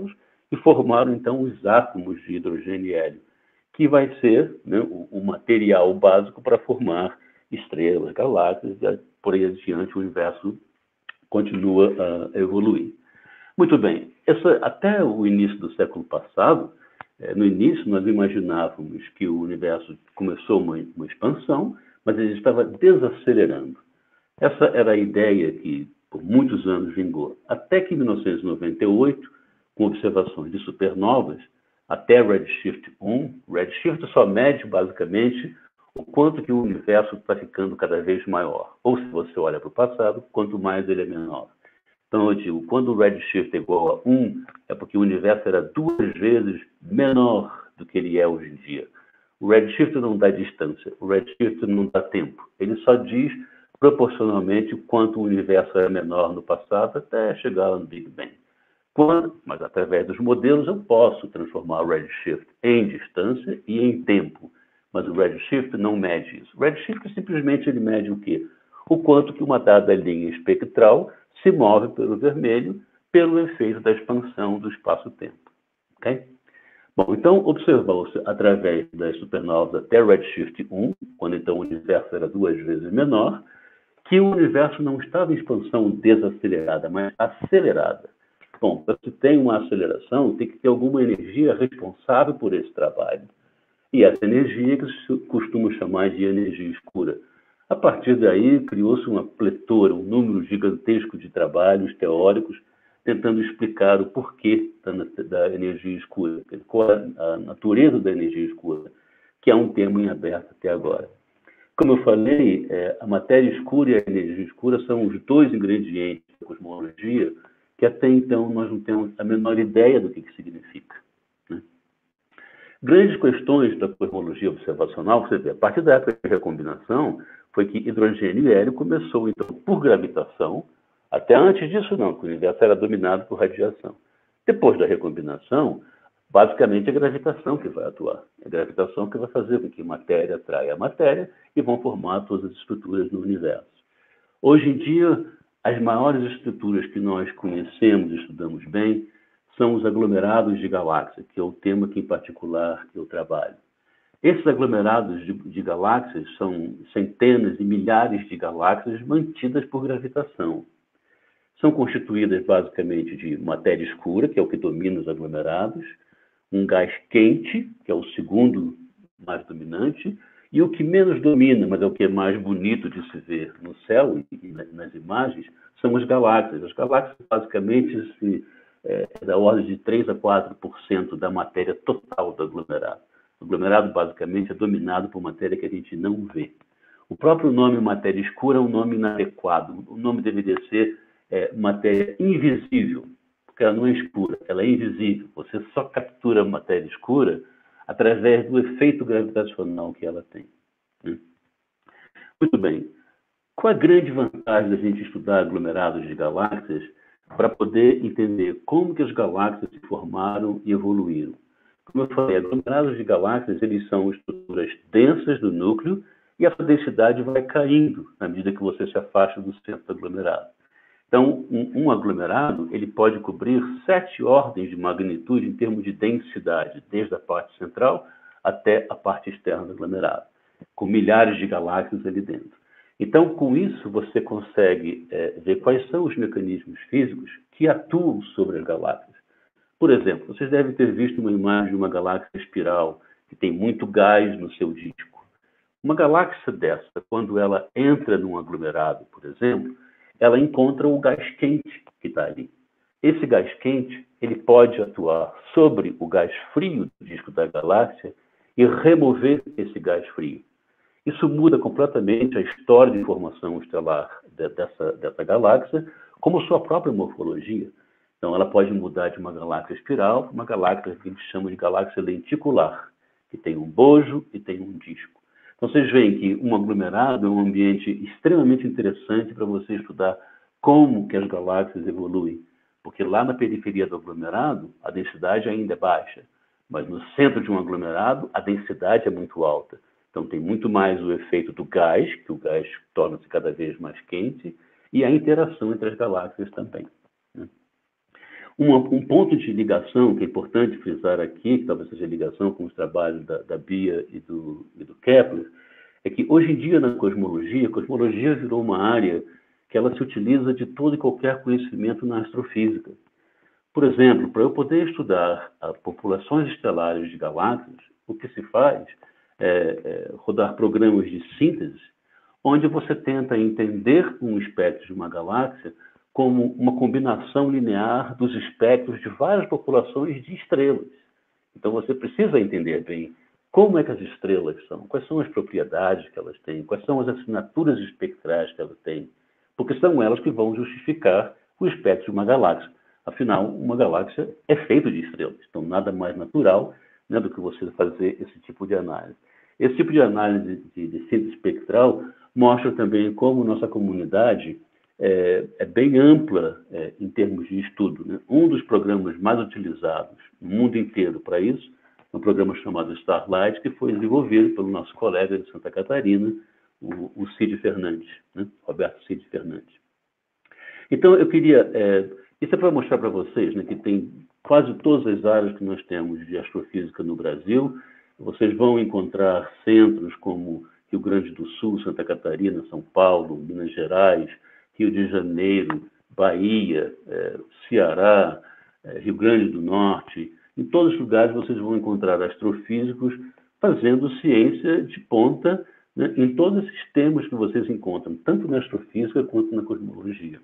e formaram, então, os átomos de hidrogênio e hélio, que vai ser, né, o material básico para formar estrelas, galáxias, e por aí adiante o universo continua a evoluir. Muito bem, até o início do século passado, no início nós imaginávamos que o universo começou uma expansão, mas ele estava desacelerando. Essa era a ideia que por muitos anos vingou, até que em 1998, com observações de supernovas, até Redshift 1, Redshift só mede basicamente o quanto que o universo está ficando cada vez maior. Ou se você olha para o passado, quanto mais ele é menor. Então eu digo, quando o Redshift é igual a 1, é porque o universo era 2 vezes menor do que ele é hoje em dia. O Redshift não dá distância, o Redshift não dá tempo. Ele só diz proporcionalmente o quanto o universo era menor no passado até chegar no Big Bang. Mas através dos modelos eu posso transformar o Redshift em distância e em tempo. Mas o Redshift não mede isso. O Redshift simplesmente ele mede o quê? O quanto que uma dada linha espectral se move pelo vermelho pelo efeito da expansão do espaço-tempo. Okay? Bom, então observou-se através das supernovas até Redshift 1, quando então o universo era 2 vezes menor, que o universo não estava em expansão desacelerada, mas acelerada. Bom, para se ter uma aceleração, tem que ter alguma energia responsável por esse trabalho. E essa energia que se costuma chamar de energia escura. A partir daí, criou-se uma pletora, um número gigantesco de trabalhos teóricos tentando explicar o porquê da energia escura, qual é a natureza da energia escura, que é um tema em aberto até agora. Como eu falei, a matéria escura e a energia escura são os 2 ingredientes da cosmologia que até então nós não temos a menor ideia do que significa. Né? Grandes questões da cosmologia observacional, você vê, a partir da época de recombinação, foi que hidrogênio e hélio começou, então, por gravitação, até antes disso não, que o universo era dominado por radiação. Depois da recombinação, basicamente é a gravitação que vai atuar. É a gravitação que vai fazer com que matéria atraia a matéria e vão formar todas as estruturas no universo. Hoje em dia, as maiores estruturas que nós conhecemos e estudamos bem são os aglomerados de galáxias, que é o tema que, em particular, eu trabalho. Esses aglomerados de galáxias são centenas e milhares de galáxias mantidas por gravitação. São constituídas, basicamente, de matéria escura, que é o que domina os aglomerados, um gás quente, que é o segundo mais dominante, e o que menos domina, mas é o que é mais bonito de se ver no céu e nas imagens, são as galáxias. As galáxias, basicamente, é da ordem de 3 a 4% da matéria total do aglomerado. O aglomerado, basicamente, é dominado por matéria que a gente não vê. O próprio nome matéria escura é um nome inadequado. O nome deveria ser matéria invisível, porque ela não é escura, ela é invisível. Você só captura a matéria escura através do efeito gravitacional que ela tem. Muito bem. Qual a grande vantagem da gente estudar aglomerados de galáxias para poder entender como que as galáxias se formaram e evoluíram? Como eu falei, aglomerados de galáxias eles são estruturas densas do núcleo e essa densidade vai caindo na medida que você se afasta do centro do aglomerado. Então, um aglomerado ele pode cobrir 7 ordens de magnitude em termos de densidade, desde a parte central até a parte externa do aglomerado, com milhares de galáxias ali dentro. Então, com isso, você consegue ver quais são os mecanismos físicos que atuam sobre as galáxias. Por exemplo, vocês devem ter visto uma imagem de uma galáxia espiral que tem muito gás no seu disco. Uma galáxia dessa, quando ela entra num aglomerado, por exemplo, ela encontra o gás quente que está ali. Esse gás quente ele pode atuar sobre o gás frio do disco da galáxia e remover esse gás frio. Isso muda completamente a história de formação estelar dessa galáxia, como sua própria morfologia. Então, ela pode mudar de uma galáxia espiral para uma galáxia que a gente chama de galáxia lenticular, que tem um bojo e tem um disco. Então, vocês veem que um aglomerado é um ambiente extremamente interessante para você estudar como que as galáxias evoluem. Porque lá na periferia do aglomerado, a densidade ainda é baixa. Mas no centro de um aglomerado, a densidade é muito alta. Então, tem muito mais o efeito do gás, que o gás torna-se cada vez mais quente, e a interação entre as galáxias também. Um ponto de ligação que é importante frisar aqui, que talvez seja ligação com os trabalhos da Bia e do Kepler, é que hoje em dia na cosmologia, a cosmologia virou uma área que ela se utiliza de todo e qualquer conhecimento na astrofísica. Por exemplo, para eu poder estudar as populações estelares de galáxias, o que se faz é rodar programas de síntese, onde você tenta entender um espectro de uma galáxia como uma combinação linear dos espectros de várias populações de estrelas. Então, você precisa entender bem como é que as estrelas são, quais são as propriedades que elas têm, quais são as assinaturas espectrais que elas têm, porque são elas que vão justificar o espectro de uma galáxia. Afinal, uma galáxia é feita de estrelas, então nada mais natural, né, do que você fazer esse tipo de análise. Esse tipo de análise de síntese espectral mostra também como nossa comunidade é bem ampla em termos de estudo, né? Um dos programas mais utilizados no mundo inteiro para isso é um programa chamado Starlight, que foi desenvolvido pelo nosso colega de Santa Catarina, o Cid Fernandes, né? Roberto Cid Fernandes. Então, eu queria... isso é para mostrar para vocês, né, que tem quase todas as áreas que nós temos de astrofísica no Brasil. Vocês vão encontrar centros como Rio Grande do Sul, Santa Catarina, São Paulo, Minas Gerais, Rio de Janeiro, Bahia, Ceará, Rio Grande do Norte. Em todos os lugares vocês vão encontrar astrofísicos fazendo ciência de ponta, né, em todos esses temas que vocês encontram, tanto na astrofísica quanto na cosmologia.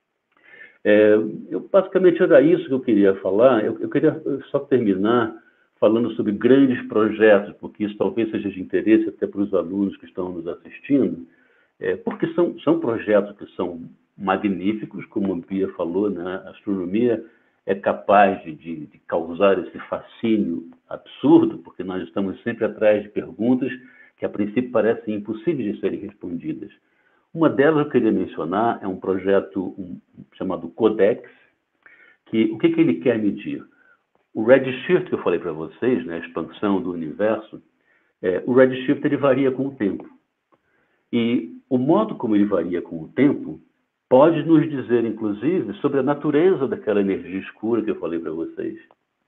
Basicamente era isso que eu queria falar. Eu queria só terminar falando sobre grandes projetos, porque isso talvez seja de interesse até para os alunos que estão nos assistindo, porque são projetos que são magníficos, como a Bia falou, né? A astronomia é capaz de causar esse fascínio absurdo, porque nós estamos sempre atrás de perguntas que a princípio parecem impossíveis de serem respondidas. Uma delas eu queria mencionar é um projeto chamado CODEX, que o que ele quer medir? O redshift que eu falei para vocês, né, a expansão do universo, o redshift ele varia com o tempo. E o modo como ele varia com o tempo pode nos dizer, inclusive, sobre a natureza daquela energia escura que eu falei para vocês.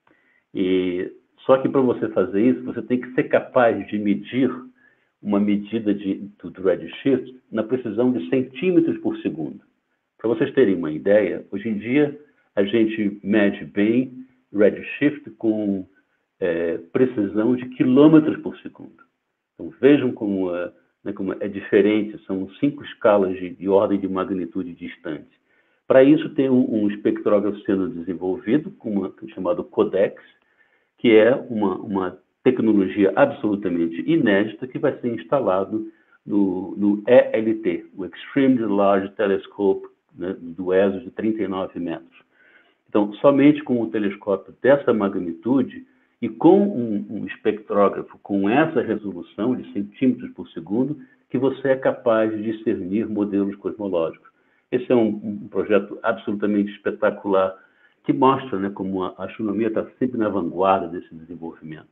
Só que para você fazer isso, você tem que ser capaz de medir uma medida do redshift na precisão de centímetros por segundo. Para vocês terem uma ideia, hoje em dia a gente mede bem redshift com precisão de quilômetros por segundo. Então vejam como é diferente, são 5 escalas de ordem de magnitude distante. Para isso tem um espectrógrafo sendo desenvolvido, chamado CODEX, que é uma tecnologia absolutamente inédita que vai ser instalado no ELT, o Extremely Large Telescope, né, do ESO de 39 metros. Então, somente com um telescópio dessa magnitude e com um espectrógrafo com essa resolução de centímetros por segundo, que você é capaz de discernir modelos cosmológicos. Esse é um projeto absolutamente espetacular que mostra, né, como a astronomia está sempre na vanguarda desse desenvolvimento.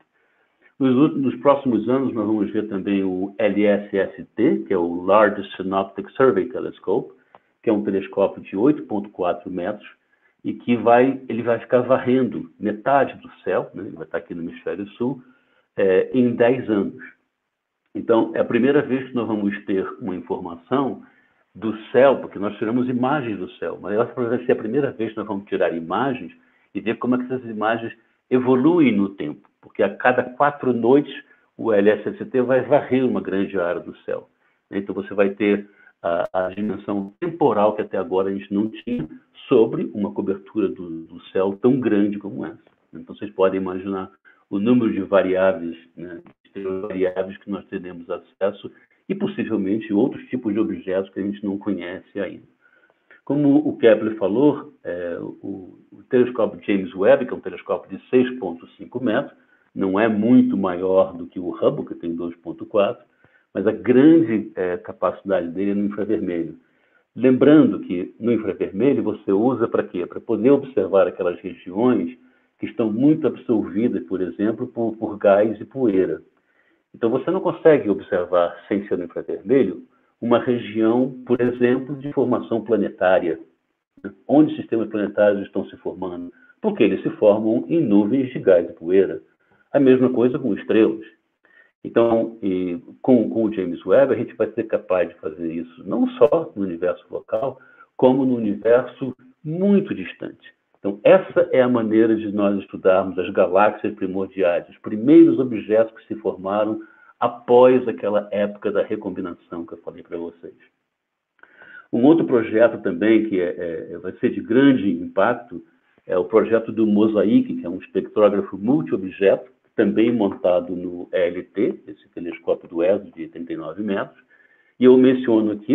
Nos próximos anos, nós vamos ver também o LSST, que é o Large Synoptic Survey Telescope, que é um telescópio de 8,4 metros, e que ele vai ficar varrendo metade do céu, né? Ele vai estar aqui no hemisfério sul, em 10 anos. Então, é a primeira vez que nós vamos ter uma informação do céu, porque nós tiramos imagens do céu, mas essa vai ser a primeira vez que nós vamos tirar imagens e ver como é que essas imagens evoluem no tempo, porque a cada 4 noites o LSST vai varrer uma grande área do céu. Então, você vai ter a dimensão temporal que até agora a gente não tinha sobre uma cobertura do céu tão grande como essa. Então, vocês podem imaginar o número de variáveis, né, variáveis que nós teremos acesso e, possivelmente, outros tipos de objetos que a gente não conhece ainda. Como o Kepler falou, o telescópio James Webb, que é um telescópio de 6,5 metros, não é muito maior do que o Hubble, que tem 2,4, mas a grande capacidade dele é no infravermelho. Lembrando que no infravermelho você usa para quê? Para poder observar aquelas regiões que estão muito absorvidas, por exemplo, por gás e poeira. Então você não consegue observar, sem ser no infravermelho, uma região, por exemplo, de formação planetária, onde sistemas planetários estão se formando, porque eles se formam em nuvens de gás e poeira. A mesma coisa com estrelas. Então, com o James Webb, a gente vai ser capaz de fazer isso não só no universo local, como no universo muito distante. Então, essa é a maneira de nós estudarmos as galáxias primordiais, os primeiros objetos que se formaram após aquela época da recombinação que eu falei para vocês. Um outro projeto também que vai ser de grande impacto é o projeto do Mosaic, que é um espectrógrafo multi-objeto, também montado no ELT, esse telescópio do ESO de 39 metros. E eu menciono aqui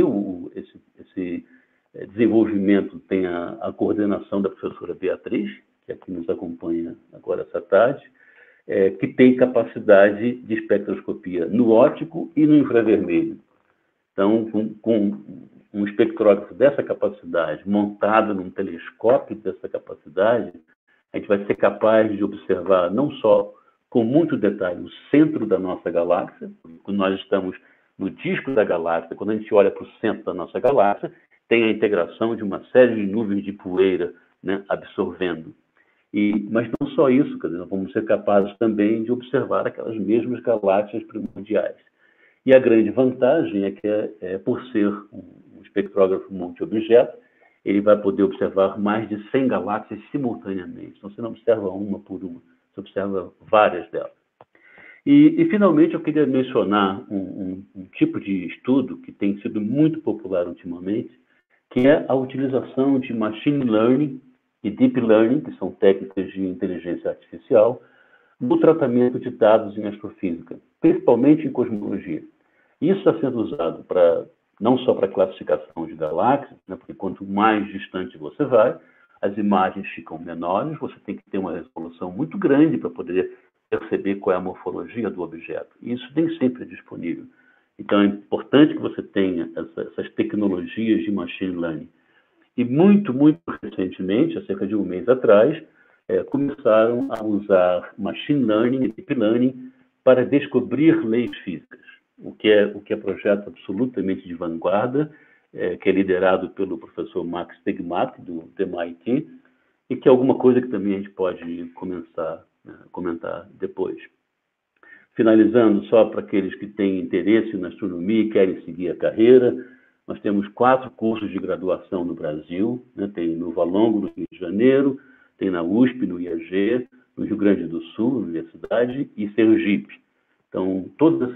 esse desenvolvimento tem a coordenação da professora Beatriz, que aqui nos acompanha agora essa tarde, que tem capacidade de espectroscopia no óptico e no infravermelho. Então, com um espectrógrafo dessa capacidade, montado num telescópio dessa capacidade, a gente vai ser capaz de observar não só com muito detalhe o centro da nossa galáxia, quando nós estamos no disco da galáxia, quando a gente olha para o centro da nossa galáxia, tem a integração de uma série de nuvens de poeira, né, absorvendo. Mas não só isso, quer dizer, nós vamos ser capazes também de observar aquelas mesmas galáxias primordiais. E a grande vantagem é que, por ser um espectrógrafo multi-objeto, ele vai poder observar mais de 100 galáxias simultaneamente. Então, você não observa uma por uma, você observa várias delas. E finalmente, eu queria mencionar um tipo de estudo que tem sido muito popular ultimamente, que é a utilização de machine learning e deep learning, que são técnicas de inteligência artificial, no tratamento de dados em astrofísica, principalmente em cosmologia. Isso está sendo usado não só para classificação de galáxias, né, porque quanto mais distante você vai, as imagens ficam menores, você tem que ter uma resolução muito grande para poder perceber qual é a morfologia do objeto. E isso nem sempre é disponível. Então, é importante que você tenha essas tecnologias de machine learning. E muito, muito recentemente, há cerca de um mês atrás, começaram a usar machine learning e deep learning para descobrir leis físicas, o que é projeto absolutamente de vanguarda, que é liderado pelo professor Max Tegmark, do MIT, e que é alguma coisa que também a gente pode começar a comentar depois. Finalizando, só para aqueles que têm interesse na astronomia e querem seguir a carreira, nós temos 4 cursos de graduação no Brasil, né? Tem no Valongo, no Rio de Janeiro, tem na USP, no IAG, no Rio Grande do Sul, na Universidade, e Sergipe. Então, todas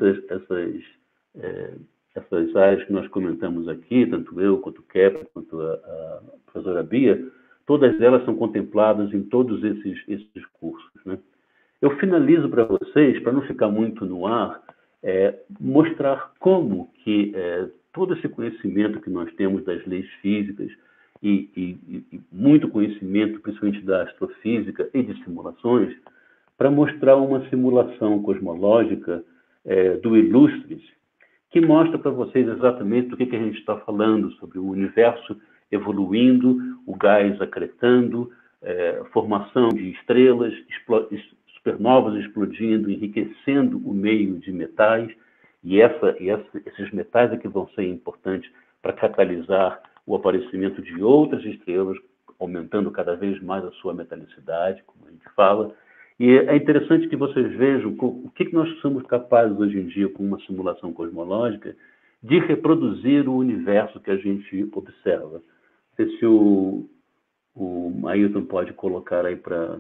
essas áreas que nós comentamos aqui, tanto eu, quanto o Kepler, quanto a professora Bia, todas elas são contempladas em todos esses cursos, né? Eu finalizo para vocês, para não ficar muito no ar, mostrar como que todo esse conhecimento que nós temos das leis físicas e muito conhecimento, principalmente da astrofísica e de simulações, para mostrar uma simulação cosmológica do Illustres, que mostra para vocês exatamente do que a gente está falando, sobre o universo evoluindo, o gás acretando, formação de estrelas, supernovas explodindo, enriquecendo o meio de metais, e esses metais é que vão ser importantes para catalisar o aparecimento de outras estrelas, aumentando cada vez mais a sua metalicidade, como a gente fala. E é interessante que vocês vejam o que nós somos capazes hoje em dia, com uma simulação cosmológica, de reproduzir o universo que a gente observa. Não sei se o Ailton pode colocar aí para...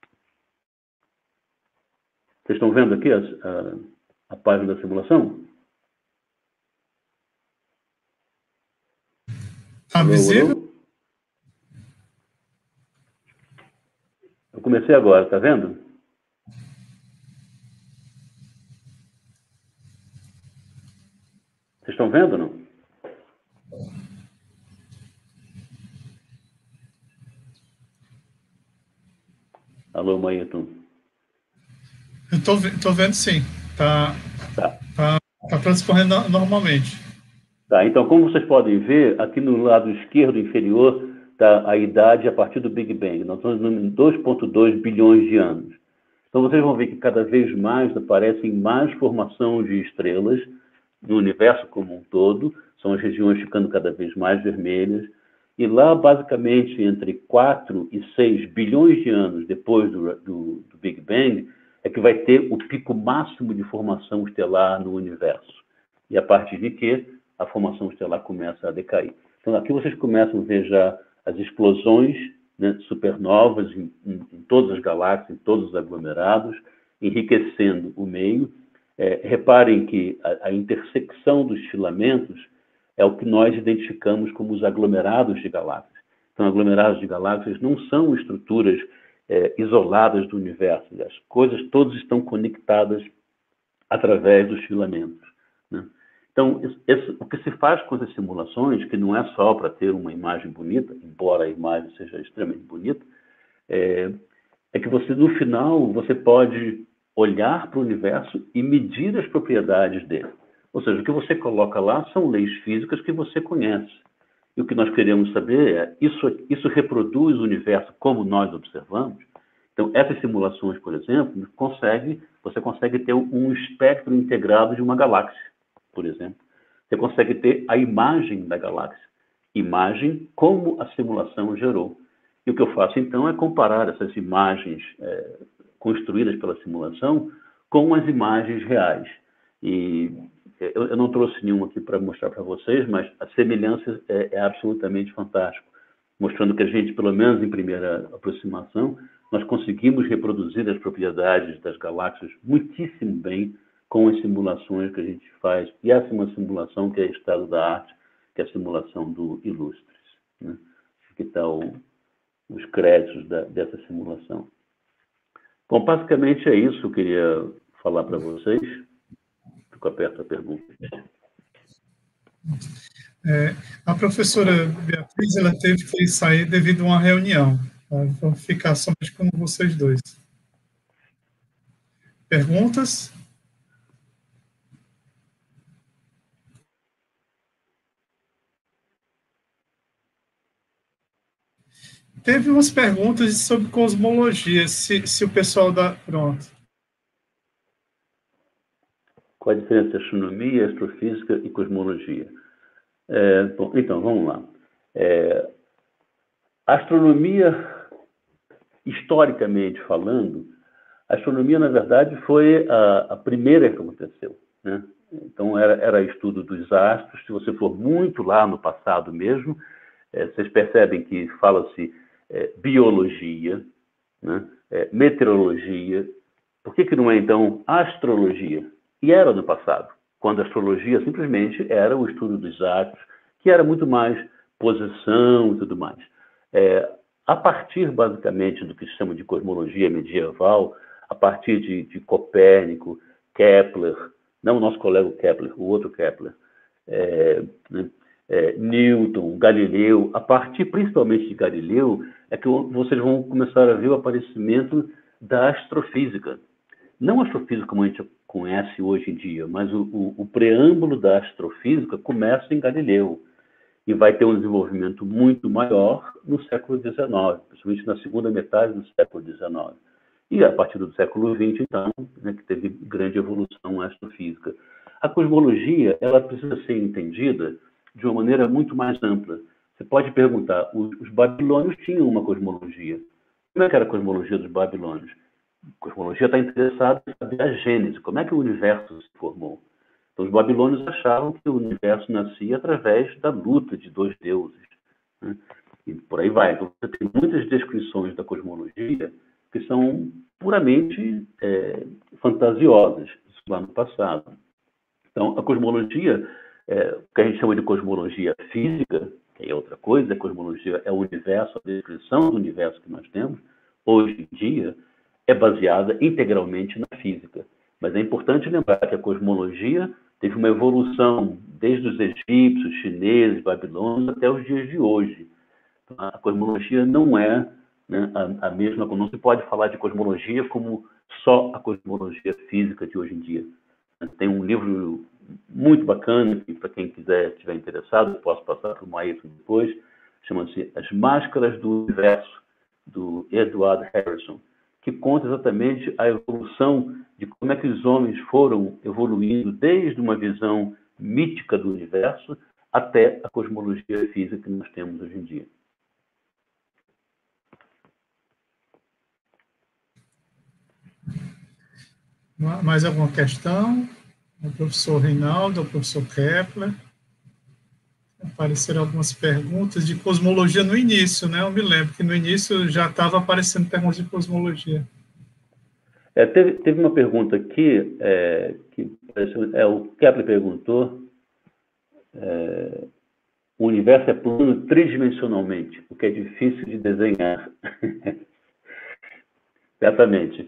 Vocês estão vendo aqui a página da simulação? Está visível? Eu comecei agora, está vendo? Vocês estão vendo ou não? Alô, Maíton. Eu estou vendo sim. Está transcorrendo normalmente. Tá, então, como vocês podem ver, aqui no lado esquerdo inferior está a idade a partir do Big Bang. Nós estamos em 2,2 bilhões de anos. Então, vocês vão ver que cada vez mais aparecem mais formação de estrelas no universo como um todo. São as regiões ficando cada vez mais vermelhas. E lá, basicamente, entre 4 e 6 bilhões de anos depois do Big Bang, é que vai ter o pico máximo de formação estelar no universo. E a partir de que a formação estelar começa a decair. Então, aqui vocês começam a ver já as explosões, né, supernovas em todas as galáxias, em todos os aglomerados, enriquecendo o meio. Reparem que a intersecção dos filamentos é o que nós identificamos como os aglomerados de galáxias. Então, aglomerados de galáxias não são estruturas isoladas do universo. As coisas todas estão conectadas através dos filamentos, né? Então, o que se faz com essas simulações, que não é só para ter uma imagem bonita, embora a imagem seja extremamente bonita, é que você, no final, você pode olhar para o universo e medir as propriedades dele. Ou seja, o que você coloca lá são leis físicas que você conhece. E o que nós queremos saber é, isso reproduz o universo como nós observamos? Então, essas simulações, por exemplo, você consegue ter um espectro integrado de uma galáxia, por exemplo. Você consegue ter a imagem da galáxia. Imagem como a simulação gerou. E o que eu faço, então, é comparar essas imagens construídas pela simulação com as imagens reais. E eu não trouxe nenhuma aqui para mostrar para vocês, mas a semelhança é absolutamente fantástica, mostrando que a gente, pelo menos em primeira aproximação, nós conseguimos reproduzir as propriedades das galáxias muitíssimo bem com as simulações que a gente faz. E essa é uma simulação que é estado da arte, que é a simulação do Illustres, né? Aqui estão os créditos dessa simulação. Bom, basicamente é isso que eu queria falar para vocês. Fico aberto a perguntas. A professora Beatriz, ela teve que sair devido a uma reunião. Vou ficar somente com vocês dois. Perguntas? Teve umas perguntas sobre cosmologia, se o pessoal dá... Pronto. Qual a diferença entre astronomia, astrofísica e cosmologia? Bom, então, vamos lá. A astronomia, historicamente falando, a astronomia, na verdade, foi a primeira que aconteceu, né? Então, era estudo dos astros. Se você for muito lá no passado mesmo, vocês percebem que fala-se biologia, né? Meteorologia. Por que não é, então, astrologia? E era no passado, quando a astrologia simplesmente era o estudo dos astros, que era muito mais posição e tudo mais. A partir, basicamente, do que se chama de cosmologia medieval, a partir de Copérnico, Kepler, não o nosso colega Kepler, o outro Kepler, Newton, Galileu, a partir principalmente de Galileu, é que vocês vão começar a ver o aparecimento da astrofísica. Não a astrofísica como a gente conhece hoje em dia, mas o preâmbulo da astrofísica começa em Galileu e vai ter um desenvolvimento muito maior no século XIX, principalmente na segunda metade do século XIX. E a partir do século XX, então, né, que teve grande evolução astrofísica. A cosmologia, ela precisa ser entendida de uma maneira muito mais ampla. Você pode perguntar, os babilônios tinham uma cosmologia. Como é que era a cosmologia dos babilônios? A cosmologia está interessada em saber a gênese, como é que o universo se formou. Então, os babilônios achavam que o universo nascia através da luta de dois deuses, né? E por aí vai. Então, você tem muitas descrições da cosmologia que são puramente fantasiosas, isso lá no passado. Então, a cosmologia, o que a gente chama de cosmologia física, que é outra coisa, a cosmologia é o universo, a descrição do universo que nós temos, hoje em dia, é baseada integralmente na física. Mas é importante lembrar que a cosmologia teve uma evolução desde os egípcios, chineses, babilônios, até os dias de hoje. Então, a cosmologia não é, né, a mesma, não se pode falar de cosmologia como só a cosmologia física de hoje em dia. Tem um livro muito bacana, que para quem estiver interessado, eu posso passar para o Maestro depois, chama-se As Máscaras do Universo, do Edward Harrison, que conta exatamente a evolução de como é que os homens foram evoluindo desde uma visão mítica do universo até a cosmologia física que nós temos hoje em dia. Mais alguma questão? O professor Reinaldo, o professor Kepler? Apareceram algumas perguntas de cosmologia no início, né? Eu me lembro que no início já estava aparecendo perguntas de cosmologia. Teve uma pergunta aqui, que o Kepler perguntou, o universo é plano tridimensionalmente, o que é difícil de desenhar. Exatamente.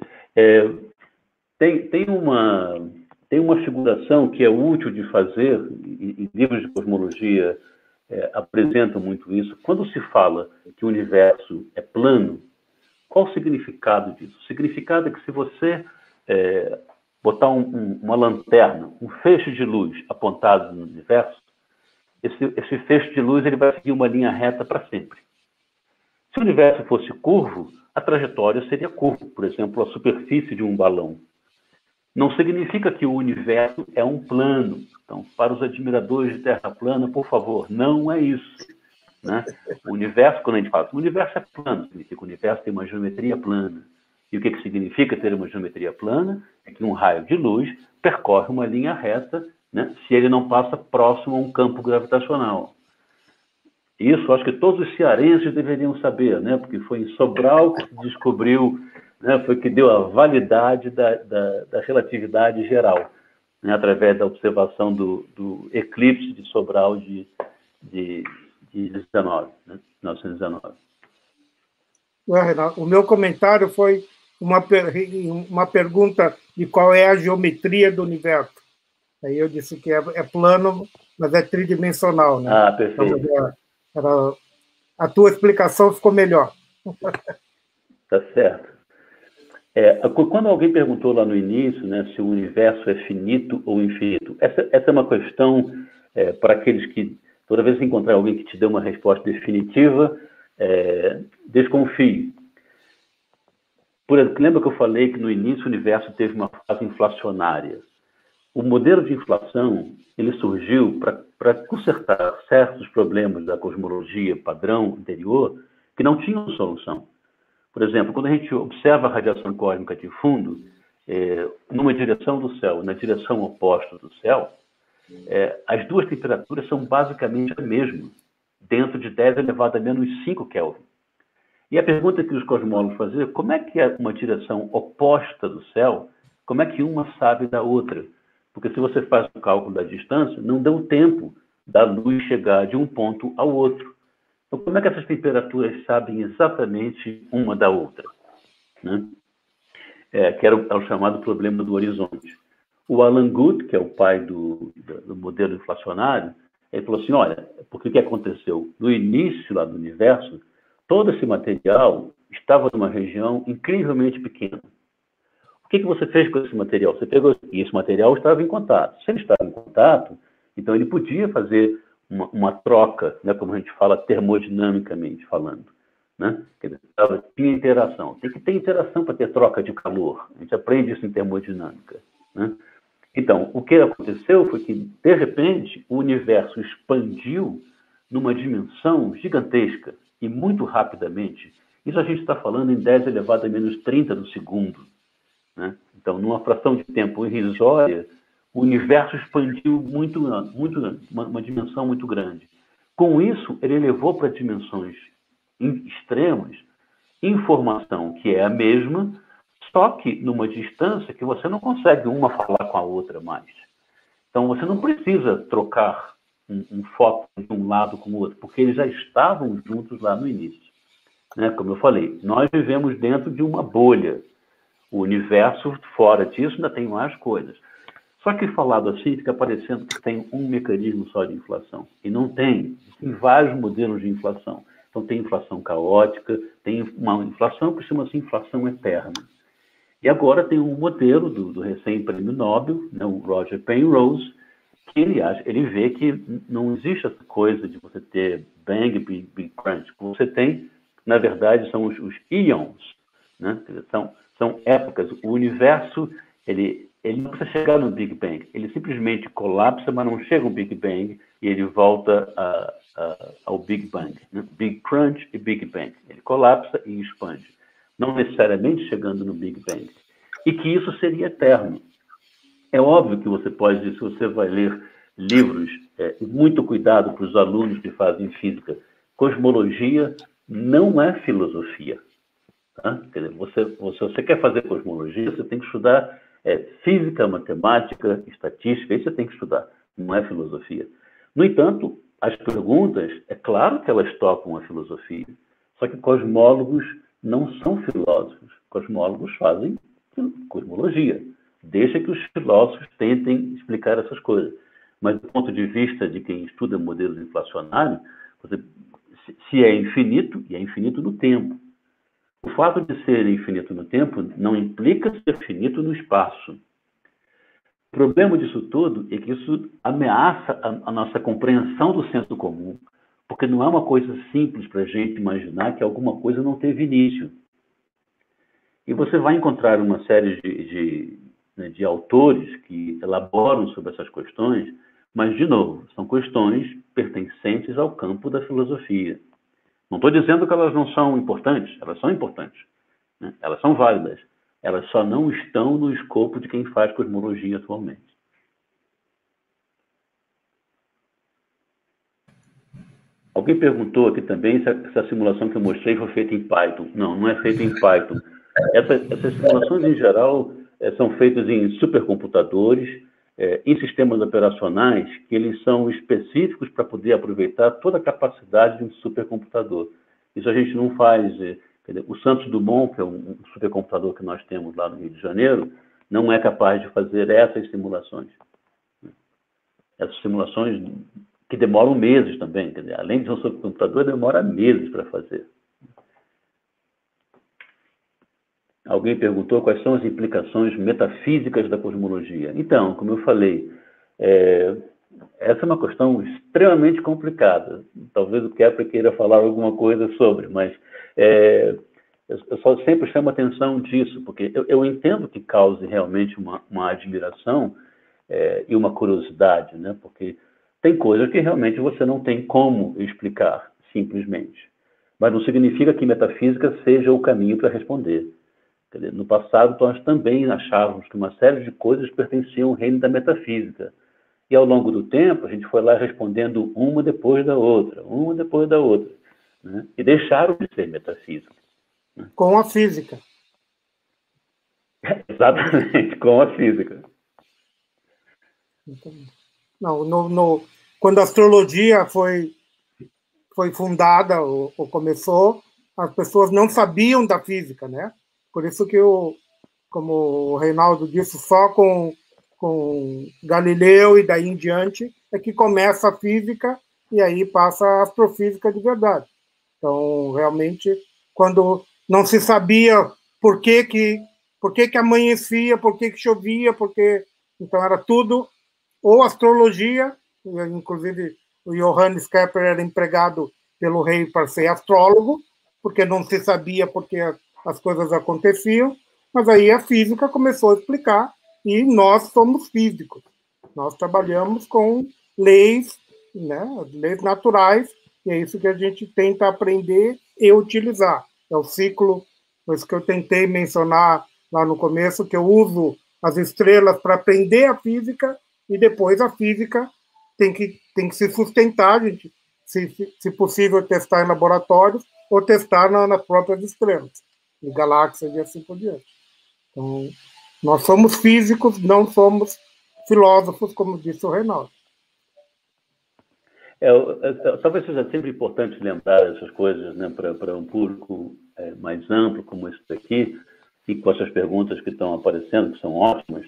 Tem uma figuração que é útil de fazer, e livros de cosmologia apresentam muito isso. Quando se fala que o universo é plano, qual o significado disso? O significado é que se você botar uma lanterna, um feixe de luz apontado no universo, esse feixe de luz ele vai seguir uma linha reta para sempre. Se o universo fosse curvo, a trajetória seria curva. Por exemplo, a superfície de um balão. Não significa que o universo é um plano. Então, para os admiradores de Terra plana, por favor, não é isso. Né? O universo, quando a gente fala, o universo é plano, significa que o universo tem uma geometria plana. E o que significa ter uma geometria plana? É que um raio de luz percorre uma linha reta, né, se ele não passa próximo a um campo gravitacional. Isso acho que todos os cearenses deveriam saber, né, porque foi em Sobral que se descobriu, né, foi que deu a validade da relatividade geral, né, através da observação do eclipse de Sobral de 1919. Renato, o meu comentário foi uma pergunta de qual é a geometria do universo. Aí eu disse que é plano, mas é tridimensional, né? Ah, perfeito. Então, a tua explicação ficou melhor. Tá certo. Quando alguém perguntou lá no início, né, se o universo é finito ou infinito, essa é uma questão para aqueles que, toda vez que encontrar alguém que te dê uma resposta definitiva, desconfie. Lembra que eu falei que no início o universo teve uma fase inflacionária? O modelo de inflação ele surgiu para consertar certos problemas da cosmologia padrão anterior que não tinham solução. Por exemplo, quando a gente observa a radiação cósmica de fundo, numa direção do céu, na direção oposta do céu, as duas temperaturas são basicamente a mesma, dentro de 10 elevado a menos 5 Kelvin. E a pergunta que os cosmólogos faziam, como é que é uma direção oposta do céu, como é que uma sabe da outra? Porque se você faz o cálculo da distância, não deu tempo da luz chegar de um ponto ao outro. Então, como é que essas temperaturas sabem exatamente uma da outra? Né? Que era o chamado problema do horizonte. O Alan Guth, que é o pai do modelo inflacionário, ele falou assim, olha, porque o que aconteceu? No início lá do universo, todo esse material estava numa região incrivelmente pequena. O que você fez com esse material? Você pegou, e esse material estava em contato. Se ele estava em contato, então ele podia fazer uma troca, né, como a gente fala termodinamicamente falando. Né? Quer dizer, tinha interação. Tem que ter interação para ter troca de calor. A gente aprende isso em termodinâmica. Né? Então, o que aconteceu foi que, de repente, o universo expandiu numa dimensão gigantesca e muito rapidamente. Isso a gente está falando em 10 elevado a menos 30 do segundo. Né? Então, numa fração de tempo irrisória, o universo expandiu uma dimensão muito grande. Com isso, ele elevou para dimensões extremas informação que é a mesma, só que numa distância que você não consegue uma falar com a outra mais. Então, você não precisa trocar um fóton de um lado com o outro, porque eles já estavam juntos lá no início. Né? Como eu falei, nós vivemos dentro de uma bolha. O universo, fora disso, ainda tem mais coisas. Só que falado assim, fica parecendo que tem um mecanismo só de inflação. E não tem. Tem vários modelos de inflação. Então, tem inflação caótica, tem uma inflação que chama-se inflação eterna. E agora tem um modelo do recém-prêmio Nobel, né, o Roger Penrose, que ele vê que não existe essa coisa de você ter Bang, Big Crunch. O que você tem, na verdade, são os íons. Né? São épocas. O universo ele ele não precisa chegar no Big Bang. Ele simplesmente colapsa, mas não chega ao Big Bang e ele volta ao Big Bang. Né? Big Crunch e Big Bang. Ele colapsa e expande. Não necessariamente chegando no Big Bang. E que isso seria eterno. É óbvio que você pode, se você vai ler livros, muito cuidado para os alunos que fazem física, cosmologia não é filosofia. Tá? Quer dizer, se você quer fazer cosmologia, você tem que estudar física, matemática, estatística, isso você tem que estudar, não é filosofia. No entanto, as perguntas, é claro que elas tocam a filosofia, só que cosmólogos não são filósofos, cosmólogos fazem cosmologia. Deixa que os filósofos tentem explicar essas coisas. Mas do ponto de vista de quem estuda modelos inflacionários, se é infinito, e é infinito no tempo. O fato de ser infinito no tempo não implica ser finito no espaço. O problema disso tudo é que isso ameaça a nossa compreensão do senso comum, porque não é uma coisa simples para a gente imaginar que alguma coisa não teve início. E você vai encontrar uma série de autores que elaboram sobre essas questões, mas, de novo, são questões pertencentes ao campo da filosofia. Não estou dizendo que elas não são importantes, elas são importantes, né? Elas são válidas, elas só não estão no escopo de quem faz cosmologia atualmente. Alguém perguntou aqui também se a simulação que eu mostrei foi feita em Python. Não, não é feita em Python. Essas simulações, em geral, são feitas em supercomputadores, em sistemas operacionais que eles são específicos para poder aproveitar toda a capacidade de um supercomputador. Isso a gente não faz. O Santos Dumont, que é um supercomputador que nós temos lá no Rio de Janeiro, não é capaz de fazer essas simulações. Essas simulações que demoram meses também. Quer dizer, além de um supercomputador, demora meses para fazer. Alguém perguntou quais são as implicações metafísicas da cosmologia. Então, como eu falei, essa é uma questão extremamente complicada. Talvez o Kepler queira falar alguma coisa sobre, mas eu só sempre chamo a atenção disso, porque eu entendo que cause realmente uma admiração e uma curiosidade, né? Porque tem coisas que realmente você não tem como explicar, simplesmente. Mas não significa que metafísica seja o caminho para responder. Quer dizer, no passado, nós também achávamos que uma série de coisas pertenciam ao reino da metafísica. E, ao longo do tempo, a gente foi lá respondendo uma depois da outra, né? E deixaram de ser metafísica. Né? Com a física. Exatamente, com a física. Não, quando a astrologia foi fundada, ou começou, as pessoas não sabiam da física, né? Por isso que, como o Reinaldo disse, só com Galileu e daí em diante é que começa a física e aí passa a astrofísica de verdade. Então, realmente, quando não se sabia por que amanhecia, por que chovia, então era tudo, ou astrologia, inclusive o Johannes Kepler era empregado pelo rei para ser astrólogo, porque não se sabia porque as coisas aconteciam, mas aí a física começou a explicar e nós somos físicos. Nós trabalhamos com leis, né, leis naturais, e é isso que a gente tenta aprender e utilizar. É o ciclo, isso que eu tentei mencionar lá no começo, que eu uso as estrelas para aprender a física e depois a física tem que se sustentar, gente, se possível testar em laboratórios ou testar nas próprias estrelas, em galáxias e assim por diante. Então, nós somos físicos, não somos filósofos, como disse o Reinaldo. Talvez seja sempre importante lembrar essas coisas, né, para um público mais amplo, como esse daqui, e com essas perguntas que estão aparecendo, que são ótimas.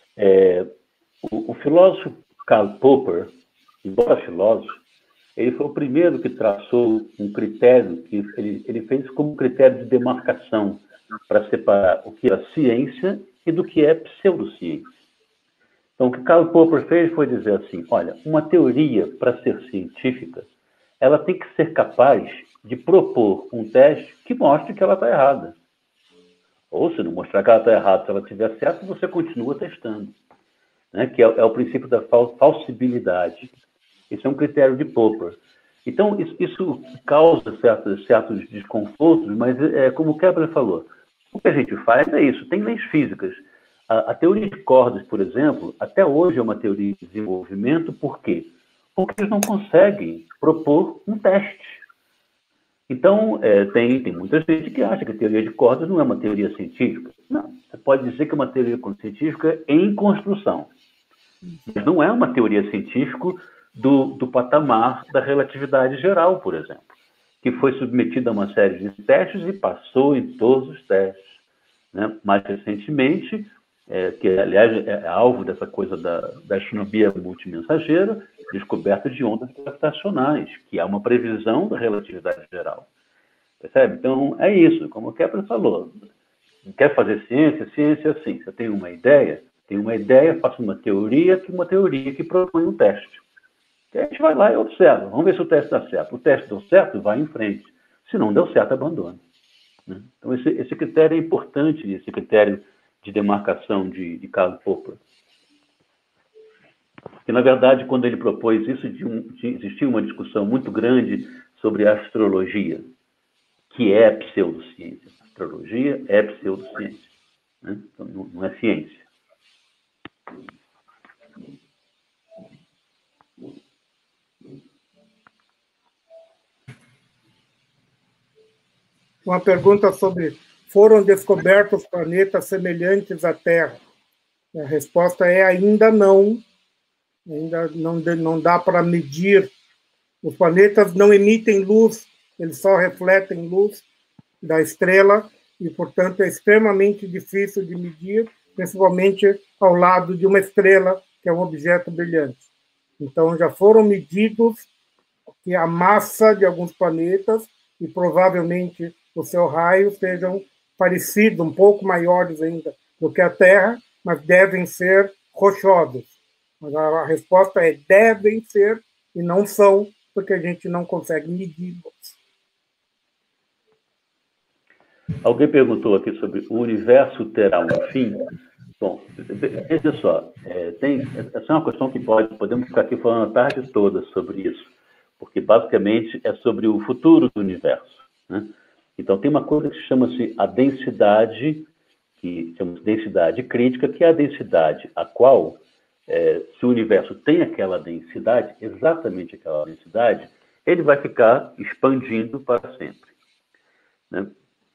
O filósofo Karl Popper, embora filósofo, ele foi o primeiro que traçou um critério, que ele fez como critério de demarcação para separar o que é ciência e do que é pseudociência. Então, o que Karl Popper fez foi dizer assim, olha, uma teoria, para ser científica, ela tem que ser capaz de propor um teste que mostre que ela está errada. Ou se não mostrar que ela está errada, se ela estiver certa, você continua testando. Né? Que é o princípio da falsibilidade. Esse é um critério de Popper. Então, isso causa certos desconfortos, mas, como o Kepler falou, o que a gente faz é isso. Tem leis físicas. A teoria de cordas, por exemplo, até hoje é uma teoria de desenvolvimento. Por quê? Porque eles não conseguem propor um teste. Então, tem muita gente que acha que a teoria de cordas não é uma teoria científica. Não, você pode dizer que é uma teoria científica em construção. Mas não é uma teoria científica do patamar da relatividade geral, por exemplo, que foi submetida a uma série de testes e passou em todos os testes. Né? Mais recentemente, que aliás é alvo dessa coisa da astronomia multimensageira, descoberta de ondas gravitacionais, que é uma previsão da relatividade geral. Percebe? Então, é isso, como o Kepler falou. Quer fazer ciência? Ciência é assim. Você tem uma ideia, faça uma teoria que propõe um teste. E a gente vai lá e observa. Vamos ver se o teste dá certo. O teste deu certo, vai em frente. Se não deu certo, abandona. Né? Então, esse critério é importante, esse critério de demarcação de Karl Popper. Porque, na verdade, quando ele propôs isso, existia uma discussão muito grande sobre a astrologia, que é pseudociência. A astrologia é pseudociência. Né? Então, não é ciência. Uma pergunta sobre: foram descobertos planetas semelhantes à Terra? A resposta é ainda não. Ainda não dá para medir. Os planetas não emitem luz, eles só refletem luz da estrela e, portanto, é extremamente difícil de medir, principalmente ao lado de uma estrela, que é um objeto brilhante. Então, já foram medidos que a massa de alguns planetas e provavelmente o seu raio sejam parecidos, um pouco maiores ainda do que a Terra, mas devem ser rochosos. Mas a resposta é devem ser e não são, porque a gente não consegue medi-los. Alguém perguntou aqui sobre o universo terá um fim? Bom, veja só, essa é uma questão que podemos ficar aqui falando a tarde toda sobre isso, porque basicamente é sobre o futuro do universo. Né? Então, tem uma coisa que chama-se a densidade, que chama-se densidade crítica, que é a densidade a qual, se o universo tem aquela densidade, exatamente aquela densidade, ele vai ficar expandindo para sempre. Né?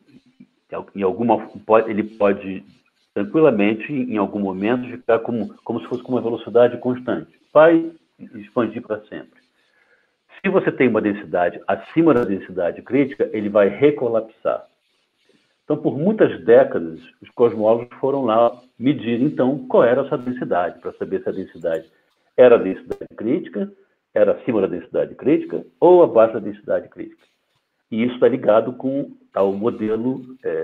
Ele pode tranquilamente, em algum momento, ficar como se fosse com uma velocidade constante. Vai expandir para sempre. Se você tem uma densidade acima da densidade crítica, ele vai recolapsar. Então, por muitas décadas, os cosmólogos foram lá medir, então, qual era essa densidade, para saber se a densidade era a densidade crítica, era acima da densidade crítica ou abaixo da densidade crítica. E isso está ligado ao modelo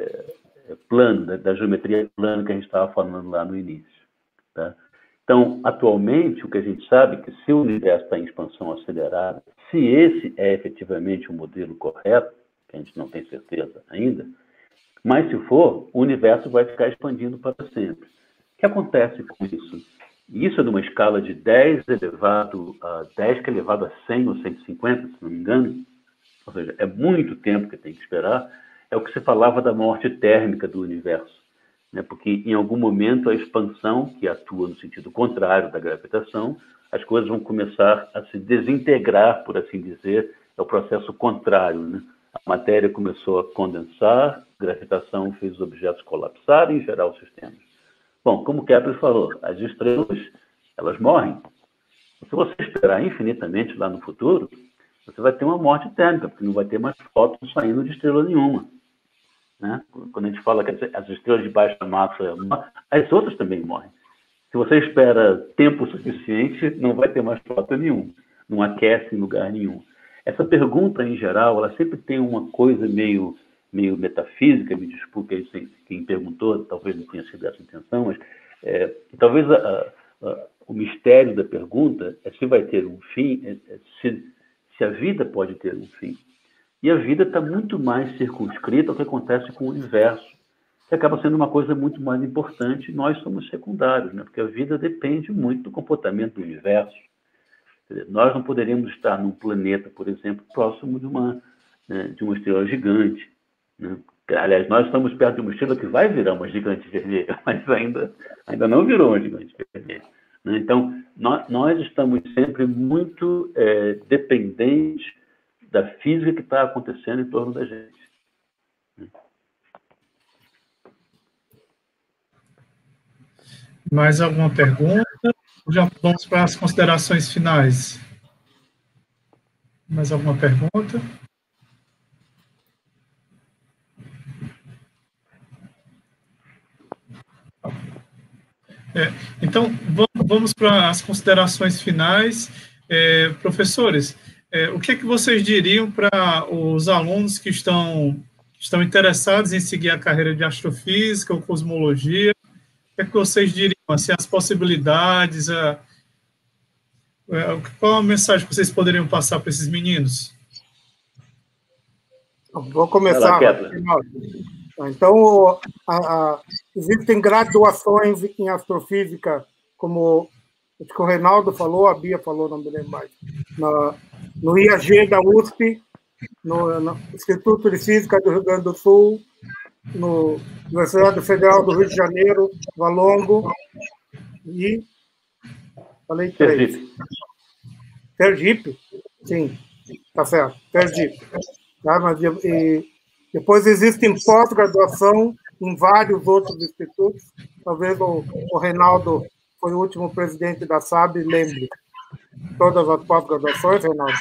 plano, da geometria plana que a gente estava falando lá no início. Tá? Então, atualmente, o que a gente sabe é que se o universo está em expansão acelerada, se esse é efetivamente o modelo correto, que a gente não tem certeza ainda, mas se for, o universo vai ficar expandindo para sempre. O que acontece com isso? Isso é numa escala de 10 elevado a 10, que é elevado a 100 ou 150, se não me engano. Ou seja, é muito tempo que tem que esperar. É o que se falava da morte térmica do universo. Né? Porque, em algum momento, a expansão, que atua no sentido contrário da gravitação, as coisas vão começar a se desintegrar, por assim dizer. É o processo contrário. Né? A matéria começou a condensar, a gravitação fez os objetos colapsarem e gerar os sistemas. Bom, como Kepler falou, as estrelas, elas morrem. Se você esperar infinitamente lá no futuro, você vai ter uma morte térmica, porque não vai ter mais fótons saindo de estrela nenhuma. Né? Quando a gente fala que as estrelas de baixa massa, as outras também morrem. Se você espera tempo suficiente, não vai ter mais fóton nenhum. Não aquece em lugar nenhum. Essa pergunta, em geral, ela sempre tem uma coisa meio metafísica, me desculpe quem perguntou, talvez não tenha sido essa a intenção, mas talvez o mistério da pergunta é se vai ter um fim, se a vida pode ter um fim. E a vida está muito mais circunscrita ao que acontece com o universo. que acaba sendo uma coisa muito mais importante, nós somos secundários, né? Porque a vida depende muito do comportamento do universo. Quer dizer, nós não poderíamos estar num planeta, por exemplo, próximo de uma estrela gigante, né? Aliás, nós estamos perto de uma estrela que vai virar uma gigante vermelha, mas ainda não virou uma gigante vermelha, né? Então, nós estamos sempre muito dependentes da física que está acontecendo em torno da gente. Mais alguma pergunta? Já vamos para as considerações finais. Mais alguma pergunta? Então, vamos para as considerações finais. Professores, o que é que vocês diriam para os alunos que estão interessados em seguir a carreira de astrofísica ou cosmologia? O que é que vocês diriam? Assim, as possibilidades, qual a mensagem que vocês poderiam passar para esses meninos? Vou começar. Então, existem graduações em astrofísica, como acho que o Reinaldo falou, a Bia falou, não me lembro mais, no IAG da USP, no Instituto de Física do Rio Grande do Sul, na Universidade Federal do Rio de Janeiro, Valongo, e falei três. Sergipe? Sim, tá certo, Sergipe. Tá, mas depois existem pós-graduação em vários outros institutos. Talvez o Reinaldo foi o último presidente da SAB, lembre. Todas as pós-graduações, Reinaldo?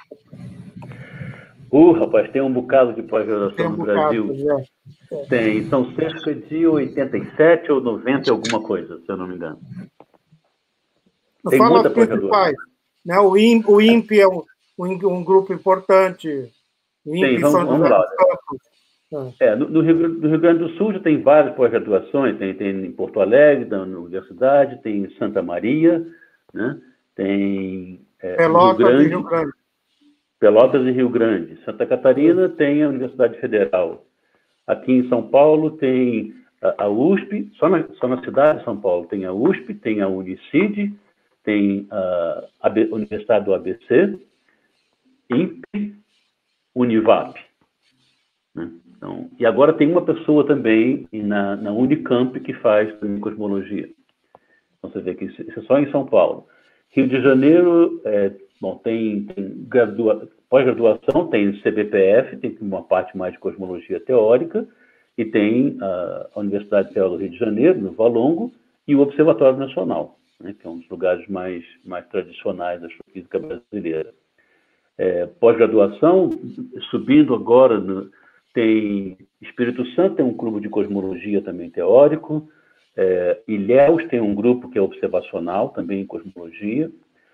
Rapaz, tem um bocado de pós-graduação no Brasil. Tem, são cerca de 87 ou 90 alguma coisa, se eu não me engano. Tem muita pós-graduação. Né? O INPE é um grupo importante. Tem, vamos lá. No Rio Grande do Sul já tem várias pós-graduações, tem em Porto Alegre, na universidade, tem em Santa Maria, né? Tem Pelotas e Rio Grande. Pelotas e Rio Grande. Santa Catarina tem a Universidade Federal. Aqui em São Paulo tem a USP, só na cidade de São Paulo tem a USP, tem a Unicid, tem a Universidade do ABC, INPE, Univap. Né? Então, e agora tem uma pessoa também na Unicamp que faz cosmologia. Então, você vê que isso é só em São Paulo. Rio de Janeiro, tem pós-graduação, tem o CBPF, tem uma parte mais de cosmologia teórica, e tem a Universidade Federal do Rio de Janeiro, no Valongo, e o Observatório Nacional, né, que é um dos lugares mais tradicionais da astrofísica brasileira. Pós-graduação, subindo agora, tem Espírito Santo, tem um clube de cosmologia também teórico, Ilhéus tem um grupo que é observacional, também em cosmologia,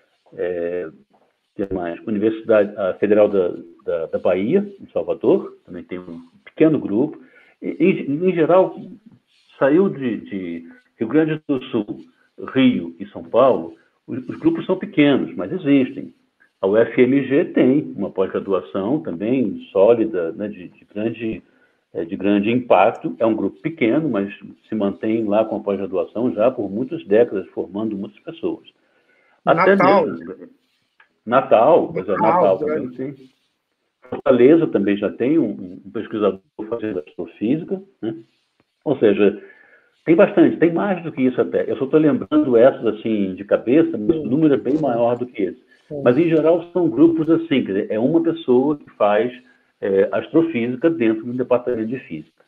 tem mais, Universidade Federal da Bahia, em Salvador, também tem um pequeno grupo. Em geral, saiu de Rio Grande do Sul, Rio e São Paulo, os grupos são pequenos, mas existem. A UFMG tem uma pós-graduação também sólida, né, de grande impacto. É um grupo pequeno, mas se mantém lá com a pós-graduação já por muitas décadas, formando muitas pessoas. Natal. Natal também tem. Fortaleza também já tem um pesquisador fazendo astrofísica, né? Ou seja, tem bastante, tem mais do que isso até. Eu só estou lembrando essas assim de cabeça, mas o número é bem maior do que esse. Mas, em geral, são grupos assim, quer dizer, é uma pessoa que faz astrofísica dentro do departamento de física.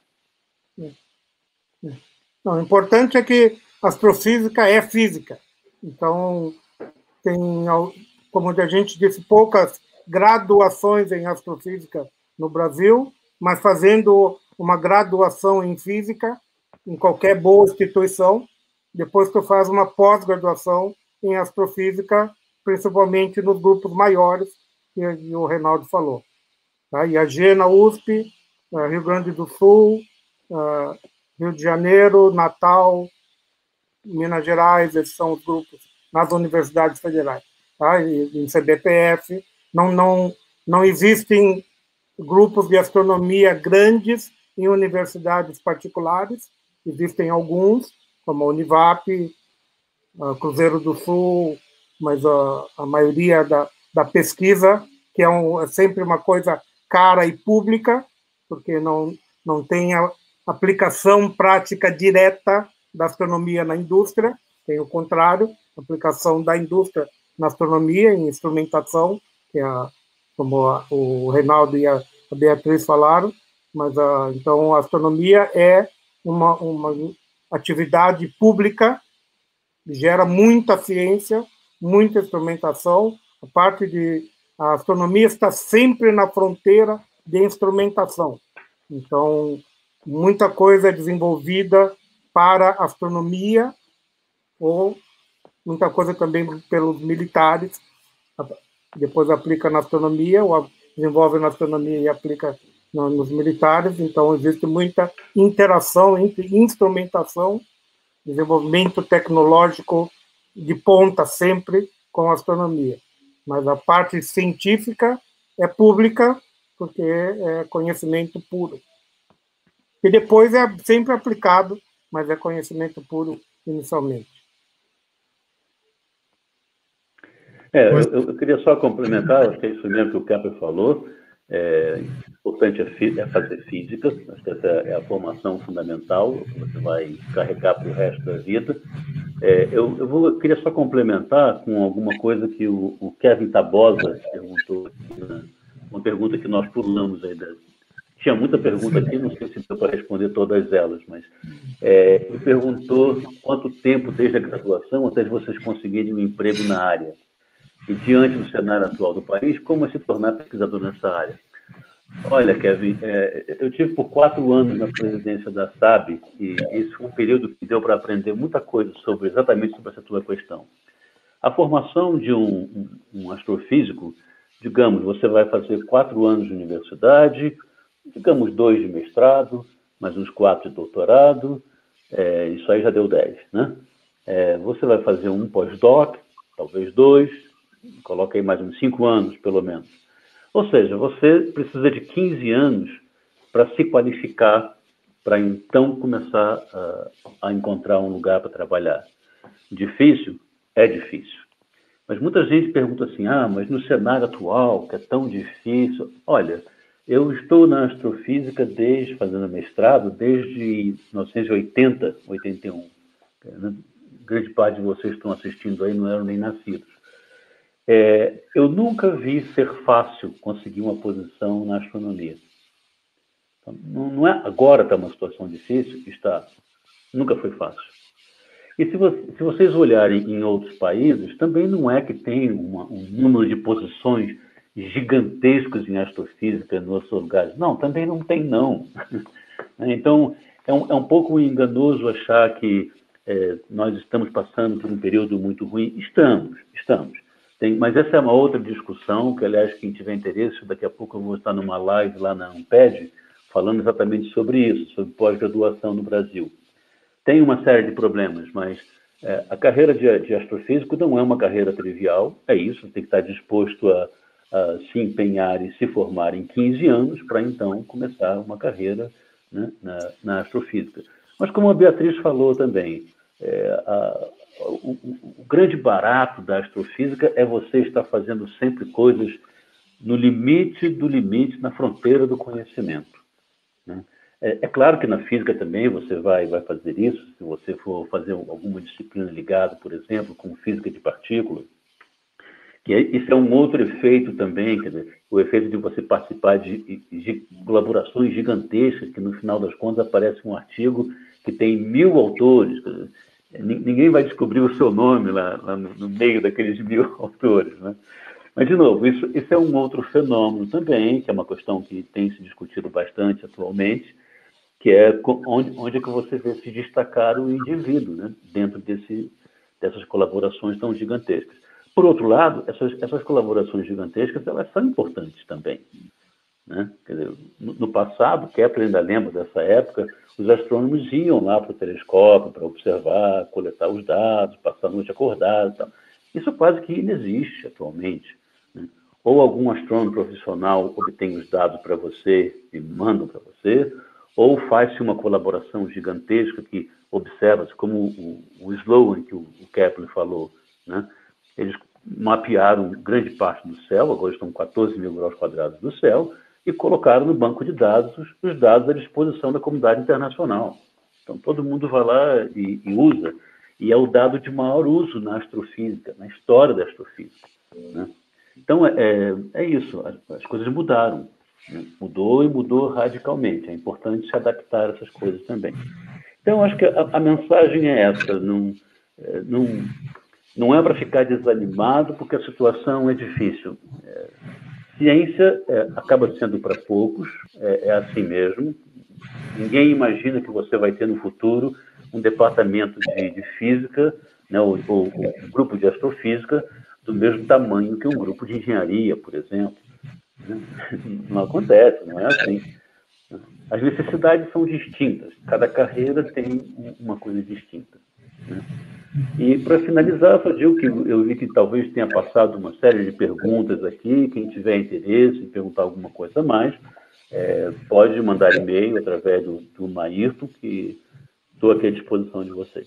Não, o importante é que astrofísica é física. Então, tem, como a gente disse, poucas graduações em astrofísica no Brasil, mas fazendo uma graduação em física em qualquer boa instituição, depois tu faz uma pós-graduação em astrofísica, principalmente nos grupos maiores, que o Reinaldo falou. Tá? IAG na USP, Rio Grande do Sul, Rio de Janeiro, Natal, Minas Gerais, esses são os grupos nas universidades federais. Tá? E em CBPF, não existem grupos de astronomia grandes em universidades particulares, existem alguns, como a Univap, a Cruzeiro do Sul, mas a maioria da pesquisa, que é sempre uma coisa cara e pública, porque não tem a aplicação prática direta da astronomia na indústria, tem o contrário, a aplicação da indústria na astronomia, em instrumentação, que é como o Reinaldo e a Beatriz falaram, mas então a astronomia é uma atividade pública, gera muita ciência, muita instrumentação. A astronomia está sempre na fronteira de instrumentação. Então, muita coisa é desenvolvida para a astronomia, ou muita coisa também pelos militares, depois aplica na astronomia, ou desenvolve na astronomia e aplica nos militares. Então, existe muita interação entre instrumentação, desenvolvimento tecnológico de ponta sempre com a astronomia. Mas a parte científica é pública, porque é conhecimento puro. E depois é sempre aplicado, mas é conhecimento puro inicialmente. Eu queria só complementar, acho que é isso mesmo que o Kepler falou. Importante é fazer física, acho que essa é a formação fundamental, que você vai carregar para o resto da vida. Eu queria só complementar com alguma coisa que o Kevin Tabosa perguntou, uma pergunta que nós pulamos aí. Tinha muita pergunta aqui, não sei se deu para responder todas elas, mas ele perguntou quanto tempo desde a graduação até vocês conseguirem um emprego na área. E diante do cenário atual do país, como é se tornar pesquisador nessa área? Olha, Kevin, eu tive por 4 anos na presidência da SAB, e esse foi um período que deu para aprender muita coisa exatamente sobre essa tua questão. A formação de um astrofísico, digamos, você vai fazer 4 anos de universidade, digamos 2 de mestrado, mais uns 4 de doutorado, isso aí já deu 10, né? Você vai fazer um pós-doc, talvez 2, coloca aí mais uns 5 anos, pelo menos. Ou seja, você precisa de 15 anos para se qualificar, para então começar a encontrar um lugar para trabalhar. Difícil? É difícil. Mas muita gente pergunta assim, mas no cenário atual, que é tão difícil... Olha, eu estou na astrofísica fazendo mestrado, desde 1980, 81. Grande parte de vocês que estão assistindo aí não eram nem nascidos. Eu nunca vi ser fácil conseguir uma posição na astronomia. Então, não é agora está uma situação difícil, está. Nunca foi fácil. E se vocês olharem em outros países, também não é que tem um número de posições gigantescos em astrofísica nos outros lugares. Não, também não tem, não. Então, é um pouco enganoso achar que nós estamos passando por um período muito ruim. Estamos. Mas essa é uma outra discussão, que, aliás, quem tiver interesse, daqui a pouco eu vou estar numa live lá na Amped, falando exatamente sobre isso, sobre pós-graduação no Brasil. Tem uma série de problemas, mas a carreira de astrofísico não é uma carreira trivial, é isso, tem que estar disposto a se empenhar e se formar em 15 anos para, então, começar uma carreira, né, na astrofísica. Mas, como a Beatriz falou também, o grande barato da astrofísica é você estar fazendo sempre coisas no limite do limite, na fronteira do conhecimento, né? É claro que na física também você vai fazer isso, se você for fazer alguma disciplina ligada, por exemplo, com física de partículas, isso é um outro efeito também, quer dizer, o efeito de você participar de colaborações gigantescas, que no final das contas aparece um artigo que tem 1000 autores, quer dizer, ninguém vai descobrir o seu nome lá no meio daqueles 1000 autores, né? Mas, de novo, isso é um outro fenômeno também, que é uma questão que tem se discutido bastante atualmente, que é onde é que você vê se destacar o indivíduo, né, dentro dessas colaborações tão gigantescas. Por outro lado, essas colaborações gigantescas, elas são importantes também, né? Quer dizer, no passado, Kepler ainda lembra dessa época, os astrônomos iam lá para o telescópio para observar, coletar os dados, passar a noite acordado e tal. Isso quase que inexiste atualmente, né? Ou algum astrônomo profissional obtém os dados para você e mandam para você, ou faz-se uma colaboração gigantesca que observa-se, como o slogan que o Kepler falou, né? Eles mapearam grande parte do céu, agora estão 14 mil graus quadrados do céu, e colocaram no banco de dados os dados à disposição da comunidade internacional. Então, todo mundo vai lá e usa, e é o dado de maior uso na astrofísica, na história da astrofísica, né? Então, é isso, as coisas mudaram, né? Mudou e mudou radicalmente. É importante se adaptar a essas coisas também. Então, acho que a mensagem é essa, não é para ficar desanimado, porque a situação é difícil. Ciência acaba sendo para poucos, é assim mesmo. Ninguém imagina que você vai ter no futuro um departamento de física, né, ou um grupo de astrofísica do mesmo tamanho que um grupo de engenharia, por exemplo. Não acontece, não é assim. As necessidades são distintas, cada carreira tem uma coisa distinta, né? E, para finalizar, Fadil, que eu vi que talvez tenha passado uma série de perguntas aqui, quem tiver interesse em perguntar alguma coisa a mais, pode mandar e-mail através do Maírton, que estou aqui à disposição de vocês.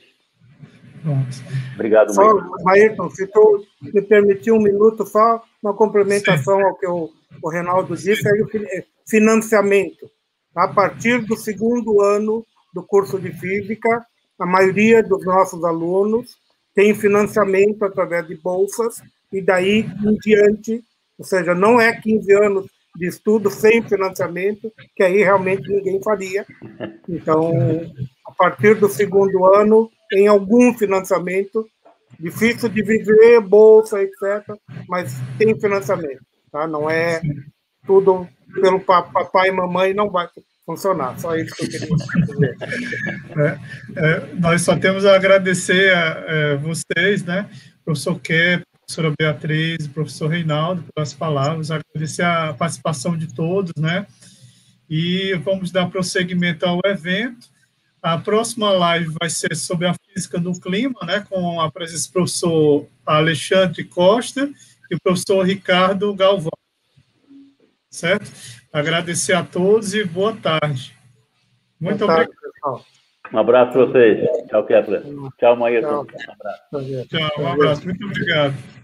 Obrigado, Maírton. Maírton, se tu me permitir um minuto, só uma complementação ao que o Reinaldo disse, é financiamento. A partir do segundo ano do curso de Física, a maioria dos nossos alunos tem financiamento através de bolsas, e daí em diante, ou seja, não é 15 anos de estudo sem financiamento, que aí realmente ninguém faria. Então, a partir do segundo ano, tem algum financiamento, difícil de viver, bolsa, etc., mas tem financiamento, tá? Não é tudo pelo papai e mamãe, não vai funcionar. Só isso que eu queria dizer. Nós só temos a agradecer a vocês, né? Professor Kepler, professora Beatriz, professor Reinaldo, pelas palavras, agradecer a participação de todos, né? E vamos dar prosseguimento ao evento. A próxima live vai ser sobre a física do clima, né? Com a presença do professor Alexandre Costa e o professor Ricardo Galvão. Certo? Agradecer a todos e boa tarde. Muito obrigado. Pessoal. Um abraço para vocês. Tchau, Kepler. Tchau, Maírton. Um abraço. Tchau, um abraço. Muito obrigado.